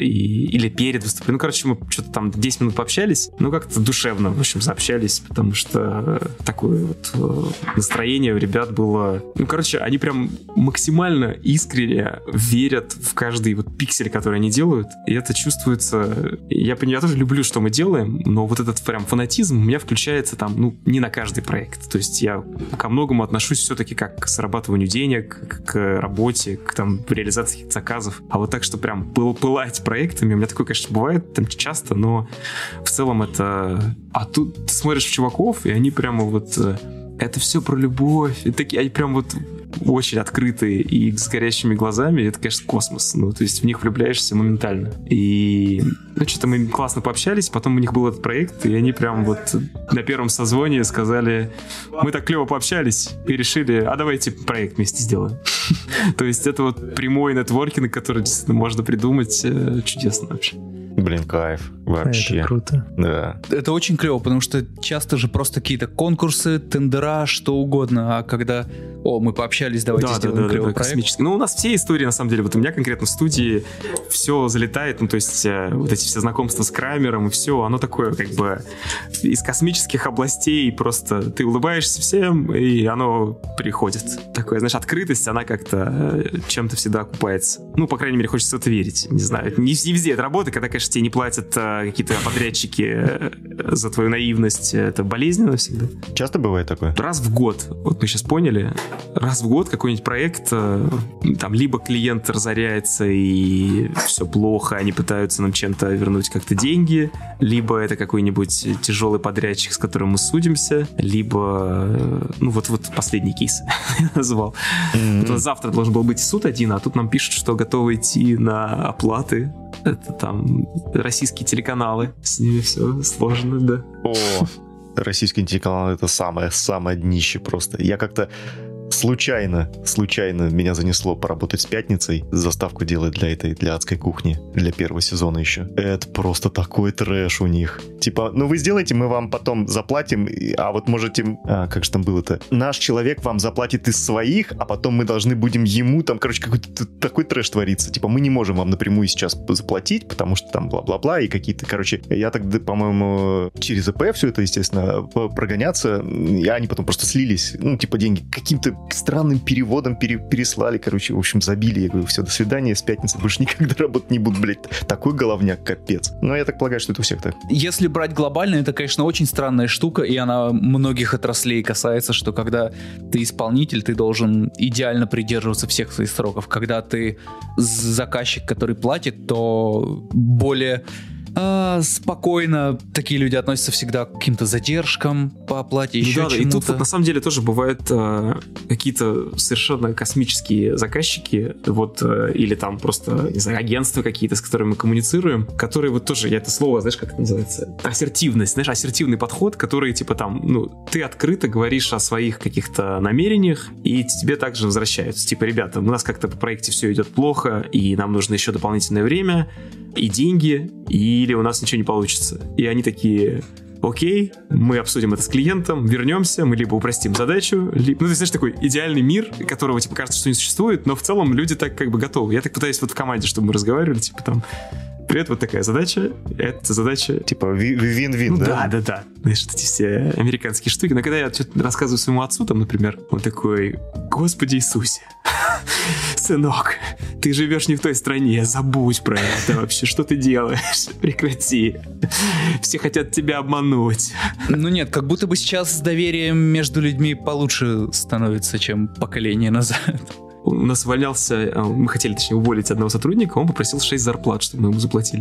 или перед выступлением. Ну, короче, мы что-то там 10 минут пообщались, ну, как-то душевно, в общем, заобщались, потому что такое вот настроение у ребят было... Ну, короче, они прям максимально искренне верят в каждый вот пиксель, который они делают, и это чувствуется... Я тоже люблю, что мы делаем, но вот этот прям фанатизм у меня включается там, ну, не на каждый проект. То есть я ко многому отношусь все-таки как к зарабатыванию денег, к работе, к там реализации каких-то заказов. А вот так, что прям пылать проектами, у меня такое, конечно, бывает там часто, но в целом это... А тут ты смотришь в чуваков, и они прямо вот... Это все про любовь. И такие, они прям вот очень открытые и с горящими глазами. Это, конечно, космос. Ну, то есть в них влюбляешься моментально. И, ну, что-то мы классно пообщались. Потом у них был этот проект, и они прям вот на первом созвоне сказали: мы так клево пообщались и решили, а давайте проект вместе сделаем. То есть это вот прямой нетворкинг, который действительно можно придумать. Чудесно вообще. Блин, кайф. Вообще. Это круто. Да. Это очень клево, потому что часто же просто какие-то конкурсы, тендера, что угодно, а когда, мы пообщались, давайте сделаем клевый проект. Ну, у нас все истории, на самом деле, вот у меня конкретно в студии все залетает, ну, то есть вот эти все знакомства с Крамером и все, оно такое, как бы, из космических областей, просто ты улыбаешься всем, и оно приходит. Такое, знаешь, открытость, она как-то чем-то всегда окупается. Ну, по крайней мере, хочется в это верить. Не знаю, не везде это работает, когда, конечно, тебе не платят какие-то подрядчики за твою наивность, это болезненно всегда. Часто бывает такое? Раз в год, вот мы сейчас поняли, раз в год какой-нибудь проект, там либо клиент разоряется и все плохо, они пытаются нам чем-то вернуть как-то деньги, либо это какой-нибудь тяжелый подрядчик, с которым мы судимся, либо, ну вот последний кейс я назвал. Вот завтра должен был быть суд один, а тут нам пишут, что готовы идти на оплаты. Это там российские телеканалы, с ними все сложно, да. О, российский телеканал — это самое днище просто. Я как-то случайно меня занесло поработать с Пятницей, заставку делать для адской кухни, для первого сезона еще. Это просто такой трэш у них. Типа, ну вы сделаете, мы вам потом заплатим, а вот можете... как же там было-то? Наш человек вам заплатит из своих, а потом мы должны будем ему... Там, короче, какой-то такой трэш творится. Типа, мы не можем вам напрямую сейчас заплатить, потому что там бла-бла-бла и какие-то... Короче, я тогда, по-моему, через ИП все это, естественно, прогоняться, и они потом просто слились. Ну, типа, деньги каким-то странным переводом переслали, короче, в общем, забили. Я говорю, все, до свидания, с пятницы больше никогда работать не буду, блядь. Такой головняк, капец. Но я так полагаю, что это у всех так. Если брать глобально, это, конечно, очень странная штука, и она многих отраслей касается, что когда ты исполнитель, ты должен идеально придерживаться всех своих сроков. Когда ты заказчик, который платит, то более спокойно такие люди относятся всегда к каким-то задержкам по оплате, еще да, чему-то. И тут вот, на самом деле тоже бывают какие-то совершенно космические заказчики, вот, или там просто, не знаю, агентства какие-то, с которыми мы коммуницируем, которые вот тоже, я это слово, знаешь, как это называется? Ассертивность, знаешь, ассертивный подход, который, типа, там, ну, ты открыто говоришь о своих каких-то намерениях, и тебе также возвращаются. Типа, ребята, у нас как-то по проекте все идет плохо, и нам нужно еще дополнительное время, и деньги, или у нас ничего не получится. И они такие: окей, мы обсудим это с клиентом, вернемся, мы либо упростим задачу, либо... Ну, ты знаешь, такой идеальный мир, которого, типа, кажется, что не существует, но в целом люди так как бы готовы. Я так пытаюсь вот в команде, чтобы мы разговаривали, типа, там, привет, вот такая задача, это задача... Типа вин-вин, ну, да? Да. Знаешь, эти все американские штуки. Но когда я что-то рассказываю своему отцу, там, например, он такой: Господи Иисусе, сынок, ты живешь не в той стране, забудь про это вообще, что ты делаешь, прекрати. Все хотят тебя обмануть. Ну нет, как будто бы сейчас с доверием между людьми получше становится, чем поколение назад. У нас увольнялся, мы хотели, точнее, уволить одного сотрудника, он попросил 6 зарплат, чтобы мы ему заплатили.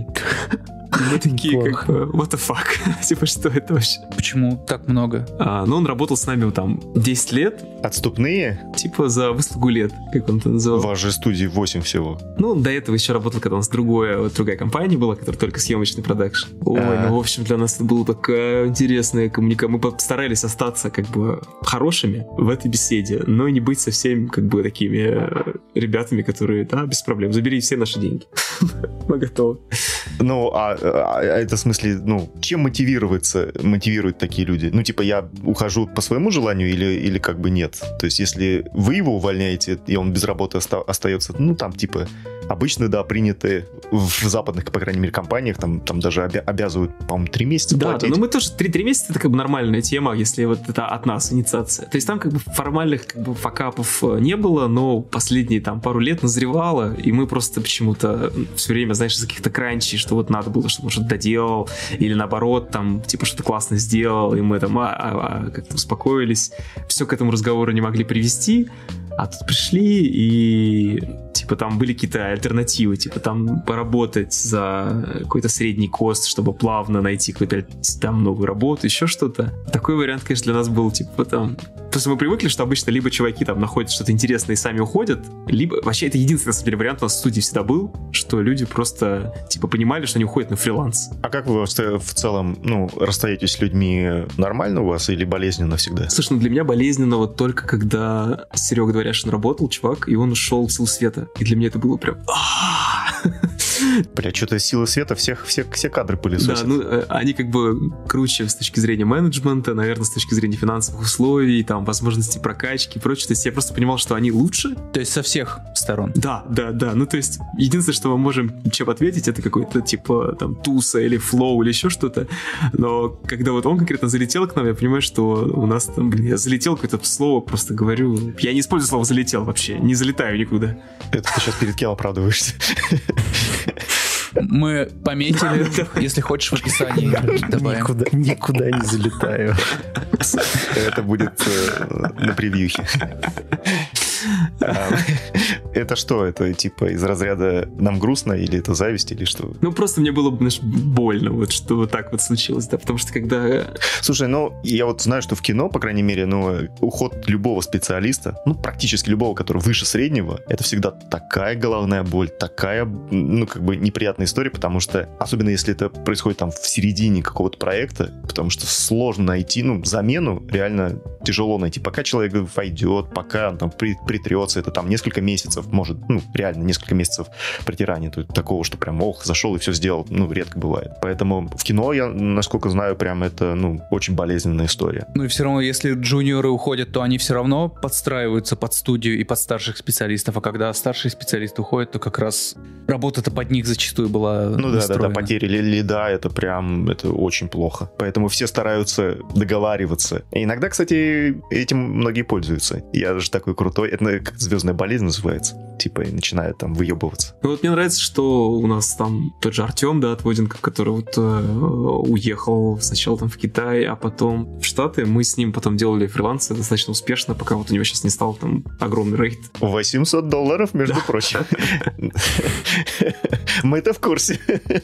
Мы такие, как, what the fuck? Типа, что это вообще? Почему так много? Ну, он работал с нами там 10 лет. Отступные? Типа за выслугу лет, как он это называл. В вашей студии 8 всего. Ну, до этого еще работал, когда у нас другая компания была, которая только съемочный продакшн. Ой, ну, в общем, для нас это была такая интересная коммуникация. Мы постарались остаться, как бы, хорошими в этой беседе, но не быть совсем, как бы, такими ребятами, которые, да, без проблем, забери все наши деньги. Мы готовы. Ну, это в смысле, ну, чем мотивируют такие люди? Ну, типа, я ухожу по своему желанию или как бы нет? То есть, если вы его увольняете, и он без работы остается, ну, там, типа, обычно, да, приняты в западных, по крайней мере, компаниях, там даже обязывают, по-моему, 3 месяца платить. Да, но мы тоже 3 месяца, это как бы нормальная тема, если вот это от нас инициация. То есть там как бы формальных как бы факапов не было, но последние там пару лет назревало, и мы просто почему-то все время, знаешь, из каких-то кранчей, что вот надо было, чтобы он что-то доделал, или наоборот, там, типа, что-то классно сделал, и мы там как-то успокоились. Все к этому разговору не могли привести, а тут пришли, и типа там были какие-то альтернативы, типа там поработать за какой-то средний кост, чтобы плавно найти какую-то там новую работу, еще что-то. Такой вариант, конечно, для нас был, типа, там... Просто мы привыкли, что обычно либо чуваки там находят что-то интересное и сами уходят, либо... Вообще, это единственный, на самом деле, вариант у нас в студии всегда был, что люди просто, типа, понимали, что они уходят на фриланс. А как вы в целом, ну, расстаетесь с людьми, нормально у вас или болезненно всегда? Слушай, ну для меня болезненно вот только когда Серега Дворяшин работал, чувак, и он ушел в силу света. И для меня это было прям... Бля, что-то силы света все кадры пылесосят. Да, ну, они как бы круче с точки зрения менеджмента, наверное, с точки зрения финансовых условий, там, возможностей прокачки и прочее. То есть я просто понимал, что они лучше. То есть со всех сторон. Да. Ну, то есть единственное, что мы можем чем ответить, это какой-то, типа, там, туса или флоу или еще что-то. Но когда вот он конкретно залетел к нам, я понимаю, что у нас там, блин, я залетел какое-то слово, просто говорю... Я не использую слово «залетел» вообще, не залетаю никуда. Это ты сейчас перед кем оправдываешься? Мы пометили, если хочешь, в описании добавим. Никуда не залетаю. Это будет на превьюхе. Это что? Это типа из разряда нам грустно, или это зависть, или что? Ну, просто мне было, знаешь, больно, вот что вот так вот случилось, да, потому что когда... Слушай, ну, я вот знаю, что в кино, по крайней мере, ну, уход любого специалиста, ну, практически любого, который выше среднего, это всегда такая головная боль, такая, ну, как бы неприятная история, потому что, особенно если это происходит там в середине какого-то проекта, потому что сложно найти, ну, замену реально тяжело найти, пока человек войдет, пока он там притрется, это там несколько месяцев, может, ну, реально несколько месяцев притирания. То есть такого, что прям, зашел и все сделал, ну, редко бывает. Поэтому в кино, я, насколько знаю, прям это, ну, очень болезненная история. Ну и все равно, если джуниоры уходят, то они все равно подстраиваются под студию и под старших специалистов, а когда старшие специалисты уходят, то как раз работа-то под них зачастую была настроена. Потери лида, это прям, это очень плохо. Поэтому все стараются договариваться. И иногда, кстати, этим многие пользуются. Я же такой крутой, это как звездная болезнь называется. Типа, и начинают там выебываться. Ну вот мне нравится, что у нас там тот же Артем, да, от Воденко, который вот уехал сначала там в Китай, а потом в Штаты. Мы с ним потом делали фрилансы достаточно успешно, пока вот у него сейчас не стал там огромный рейд. $800, между прочим. Мы-то в курсе.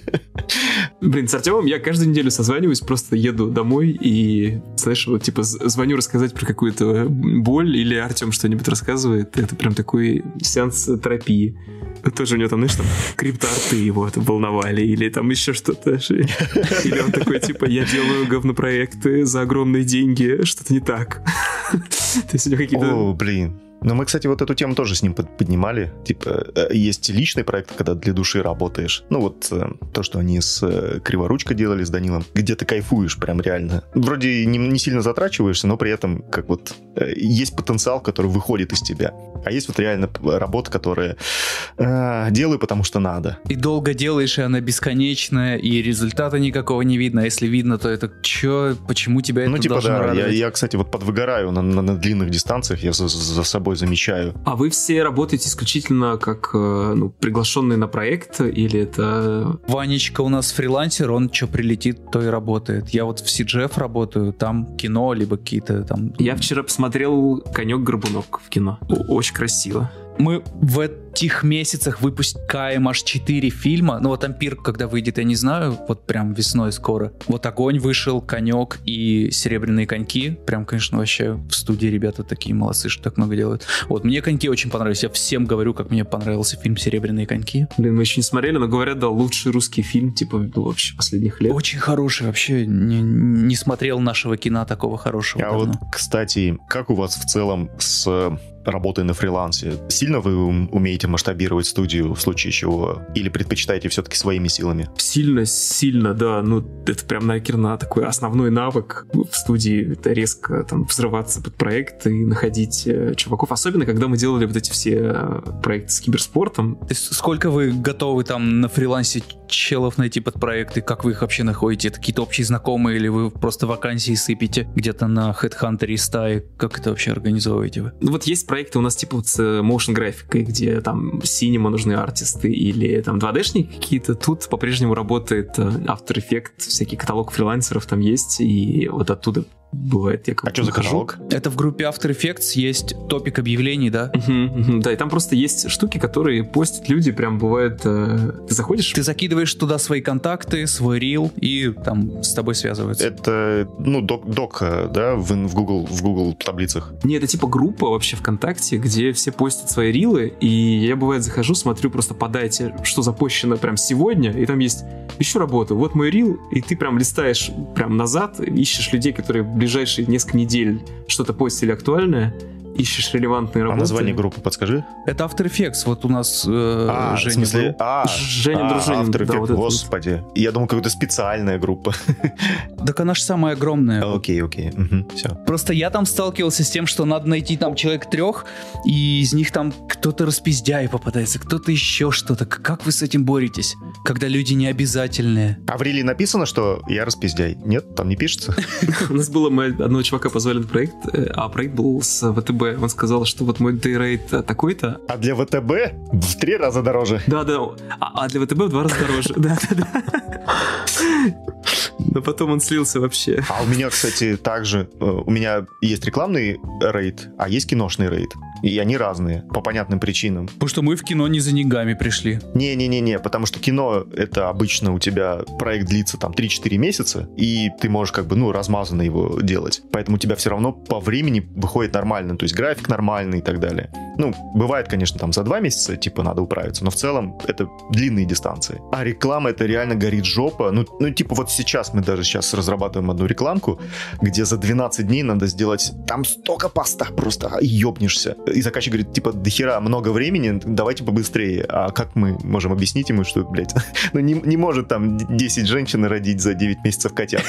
Блин, с Артемом я каждую неделю созваниваюсь, просто еду домой и, знаешь, вот типа звоню рассказать про какую-то боль, или Артем что-нибудь рассказывает. Это прям такой сеанс терапии. Тоже у него там, знаешь, там криптоарты его волновали, или там еще что-то. Или он такой, типа, я делаю говнопроекты за огромные деньги, что-то не так. То есть у него какие-то... О, блин. Ну, мы, кстати, вот эту тему тоже с ним поднимали. Типа, есть личный проект, когда для души работаешь. Ну, вот то, что они с Криворучко делали, с Данилом, где ты кайфуешь прям реально. Вроде не сильно затрачиваешься, но при этом как вот есть потенциал, который выходит из тебя. А есть вот реально работа, которая делаю, потому что надо. И долго делаешь, и она бесконечная, и результата никакого не видно. А если видно, то это чё, почему тебя это должно радовать? Я, кстати, вот подвыгораю на длинных дистанциях, я за собой замечаю. А вы все работаете исключительно как приглашенные на проект, или это... Ванечка у нас фрилансер, он что прилетит, то и работает. Я вот в CGF работаю, там кино, либо какие-то там... Я вчера посмотрел «Конек-горбунок» в кино. Очень красиво. Мы в этих месяцах выпускаем аж 4 фильма. Ну вот «Ампир», когда выйдет, я не знаю, вот прям весной скоро. Вот «Огонь» вышел, «Конек» и «Серебряные коньки». Прям, конечно, вообще в студии ребята такие молодцы, что так много делают. Вот, мне «Коньки» очень понравились. Я всем говорю, как мне понравился фильм «Серебряные коньки». Блин, мы еще не смотрели, но говорят, да, лучший русский фильм, типа, вообще последних лет. Очень хороший, вообще не смотрел нашего кино такого хорошего. А давно. Вот, кстати, как у вас в целом с работой на фрилансе? Сильно вы умеете масштабировать студию в случае чего? Или предпочитаете все-таки своими силами? Сильно, да. Ну, это прям, наверное, такой основной навык в студии. Это резко там взрываться под проект и находить чуваков. Особенно, когда мы делали вот эти все проекты с киберспортом. То есть сколько вы готовы там на фрилансе челов найти под проекты? Как вы их вообще находите? Это какие-то общие знакомые или вы просто вакансии сыпете где-то на HeadHunter и стае? Как это вообще организовываете вы? Ну, вот есть проекты у нас типа вот с motion графикой, где там Cinema нужны артисты или там 2D-шники какие-то. Тут по-прежнему работает After Effects, всякий каталог фрилансеров там есть, и вот оттуда бывает. Я что за каталог? Это в группе After Effects есть топик объявлений, да? Да, и там просто есть штуки, которые постят люди, прям бывает, ты заходишь... Ты закидываешь туда свои контакты, свой рил, и там с тобой связываются. Это, док, да, в Google таблицах? Не, это типа группа вообще ВКонтакте, где все постят свои рилы, и я, бывает, захожу, смотрю, просто подайте, что запущено прям сегодня, и там есть еще работа, вот мой рил, и ты прям листаешь прям назад, ищешь людей, которые в ближайшие несколько недель что-то постили актуальное, ищешь релевантные работы. А название группы подскажи. Это After Effects, вот у нас Женя. В смысле? Женя Дружинин. After Effects, да, вот господи. Вот. Я думал, какая-то специальная группа. Так она же самая огромная. Окей, все. Просто я там сталкивался с тем, что надо найти там человек 3, и из них там кто-то распиздяй попадается, кто-то еще что-то. Как вы с этим боретесь, когда люди не обязательные? А в риле написано, что я распиздяй? Нет, там не пишется? У нас было, мы одного чувака позвали на проект, а проект был с ВТБ. Он сказал, что вот мой дейрейт такой-то. А для ВТБ в 3 раза дороже. Да. А для ВТБ в 2 раза дороже. Да. Но потом он слился вообще. А у меня, кстати, также... У меня есть рекламный рейд, а есть киношный рейд. И они разные, по понятным причинам. Потому что мы в кино не за деньгами пришли. Не, потому что кино, это обычно у тебя проект длится там 3-4 месяца, и ты можешь как бы, размазанно его делать. Поэтому у тебя все равно по времени выходит нормально, то есть график нормальный и так далее. Бывает, конечно, там за 2 месяца, типа, надо управиться, но в целом это длинные дистанции. А реклама, это реально горит жопа. Типа, вот сейчас мы даже сейчас разрабатываем одну рекламку, где за 12 дней надо сделать там столько поста, просто ебнешься. И заказчик говорит, типа, дохера много времени, давайте побыстрее. А как мы можем объяснить ему, что, блядь, ну не может там 10 женщин родить за 9 месяцев котят.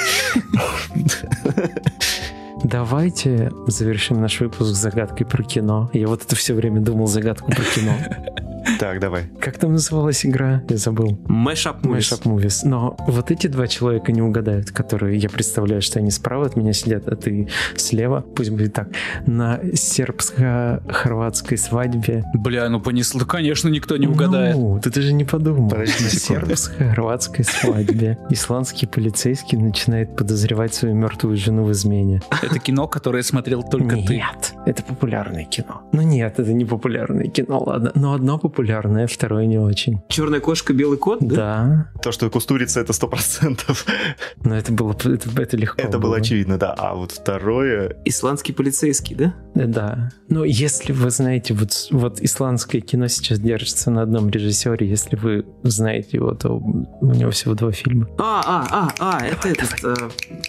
Давайте завершим наш выпуск загадкой про кино. Я вот это все время думал загадку про кино. Так, давай. Как там называлась игра? Я забыл. Mashup Movies. Но вот эти два человека не угадают, которые, я представляю, что они справа от меня сидят, а ты слева. Пусть будет так. На сербско-хорватской свадьбе. Бля, ну понесло. Конечно, никто не угадает. Ну, ты даже не подумал. Подожди На секунду. сербско-хорватской свадьбе исландский полицейский начинает подозревать свою мертвую жену в измене. Это кино, которое смотрел только ты. Нет, это популярное кино. Ну нет, это не популярное кино, ладно. Но одно популярное, второе не очень. Черная кошка, белый кот, да? Да. То, что Кустурица, это 100%. Но это было это легко. Это было очевидно, да. А вот второе... Исландский полицейский, да? Да. Но если вы знаете, вот исландское кино сейчас держится на одном режиссере, если вы знаете его, то у него всего 2 фильма. Это этот...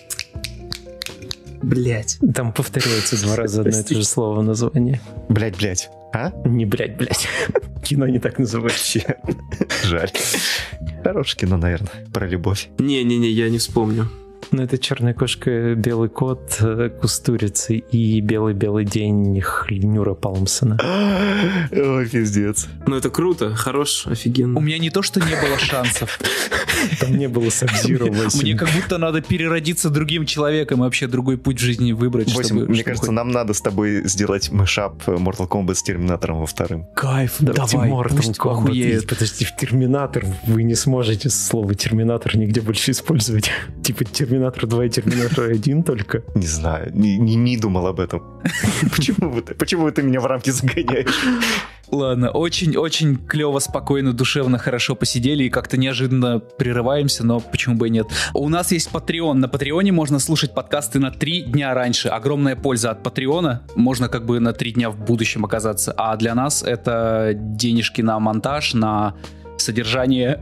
Блять. Там повторяется 2 раза одно и то же слово название. Блять. А? Не блять. Кино не так называется. Жаль. Хорошее кино, наверное, про любовь. Не-не-не, я не вспомню. Ну, это черная кошка, белый кот, Кустурицы и белый-белый день Нюра Палмсона. Ой, пиздец. Ну, это круто, хорош, офигенно. У меня не то, что не было шансов. Там не было Сабзиро 8. Мне как будто надо переродиться другим человеком и вообще другой путь в жизни выбрать, 8, чтобы... мне чтобы кажется, хоть- нам надо с тобой сделать мэшап Mortal Kombat с Терминатором во вторым. Кайф, Давайте давай, Mortal пусть Kombat. охуеет. Подожди, в Терминатор вы не сможете слово Терминатор нигде больше использовать. Типа Терминатор 2 и Терминатор 1 только. Не знаю, не думал об этом. Почему ты меня в рамки загоняешь? Ладно, очень-очень клево, спокойно, душевно, хорошо посидели и как-то неожиданно прерываемся, но почему бы и нет. У нас есть Patreon. На Патреоне можно слушать подкасты на 3 дня раньше. Огромная польза от Патреона. Можно как бы на 3 дня в будущем оказаться. А для нас это денежки на монтаж, на содержание,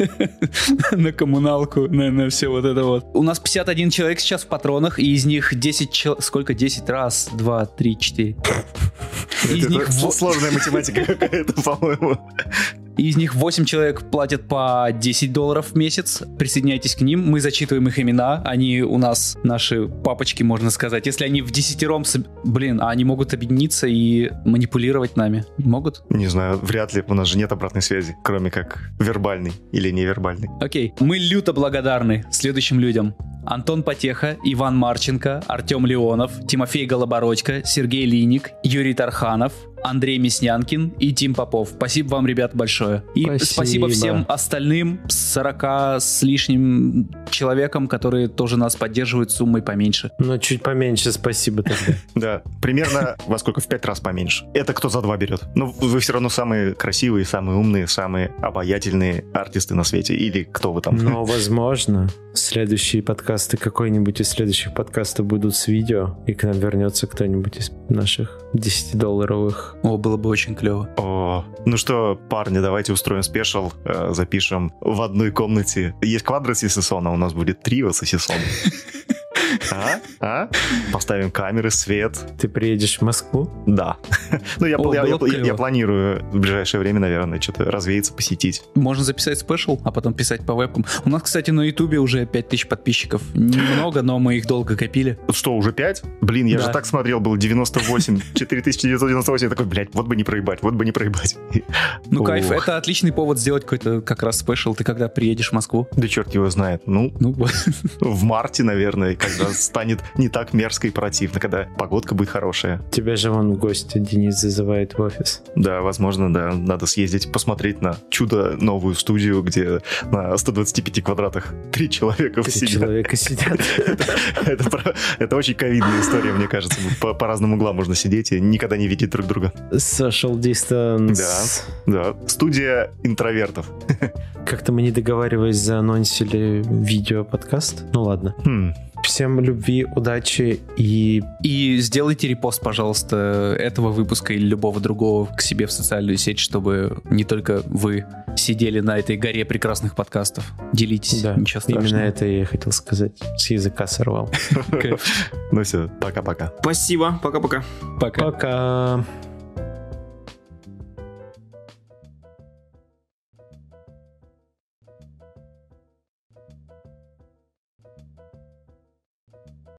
на коммуналку, на все вот это вот. У нас 51 человек сейчас в патронах, и из них 10 человек... Сколько? 10 раз, 2, 3, 4. Из них сложная математика какая-то, по-моему. Из них 8 человек платят по $10 в месяц. Присоединяйтесь к ним. Мы зачитываем их имена. Они у нас наши папочки, можно сказать. Если они в 10-ром... Блин, а они могут объединиться и манипулировать нами? Могут? Не знаю, вряд ли. У нас же нет обратной связи, кроме как вербальной или невербальной. Окей. Мы люто благодарны следующим людям. Антон Потеха, Иван Марченко, Артем Леонов, Тимофей Голобородько, Сергей Линик, Юрий Тарханов, Андрей Мяснянкин и Тим Попов. Спасибо вам, ребят, большое. И спасибо всем остальным 40 с лишним человекам, которые тоже нас поддерживают суммой поменьше. Но чуть поменьше спасибо тогда. Да, примерно во сколько? В 5 раз поменьше. Это кто за 2 берет? Ну, вы все равно самые красивые, самые умные, самые обаятельные артисты на свете. Или кто вы там? Но, возможно, следующие подкасты, какой-нибудь из следующих подкастов будут с видео, и к нам вернется кто-нибудь из наших 10-долларовых. О, было бы очень клево. О, ну что, парни, давайте устроим спешл, запишем в одной комнате. Есть квадро сосисона, у нас будет трио сосисона. Поставим камеры, свет. Ты приедешь в Москву? Да. Ну, я клево. планирую в ближайшее время, наверное, что-то развеяться, посетить. Можно записать спешл, а потом писать по вебкам. У нас, кстати, на Ютубе уже 5000 подписчиков. Немного, но мы их долго копили. Что, уже 5? Блин, я Да. же так смотрел, был 98, 4998. Я такой, блядь, вот бы не проебать. Ну, кайф, Ох. это отличный повод сделать какой-то как раз спешл. Ты когда приедешь в Москву? Да черт его знает. Ну, Ну, в марте, наверное, когда станет не так мерзко и противно, когда погодка будет хорошая. Тебя же вон в гости Денис зазывает в офис. Да, возможно, да. Надо съездить, посмотреть на чудо новую студию, где на 125 квадратах 3 человека 3 сидят. человека сидят. Это очень ковидная история, мне кажется. По разным углам можно сидеть и никогда не видеть друг друга. Social distance. Да. Студия интровертов. Как-то мы не договариваясь заанонсили видео-подкаст. Ну ладно. Всем любви, удачи и... И сделайте репост, пожалуйста, этого выпуска или любого другого к себе в социальную сеть, чтобы не только вы сидели на этой горе прекрасных подкастов. Делитесь, Да, ничего страшного. именно это я хотел сказать. С языка сорвал. Ну все, пока-пока. Спасибо, пока-пока. Пока. Пока.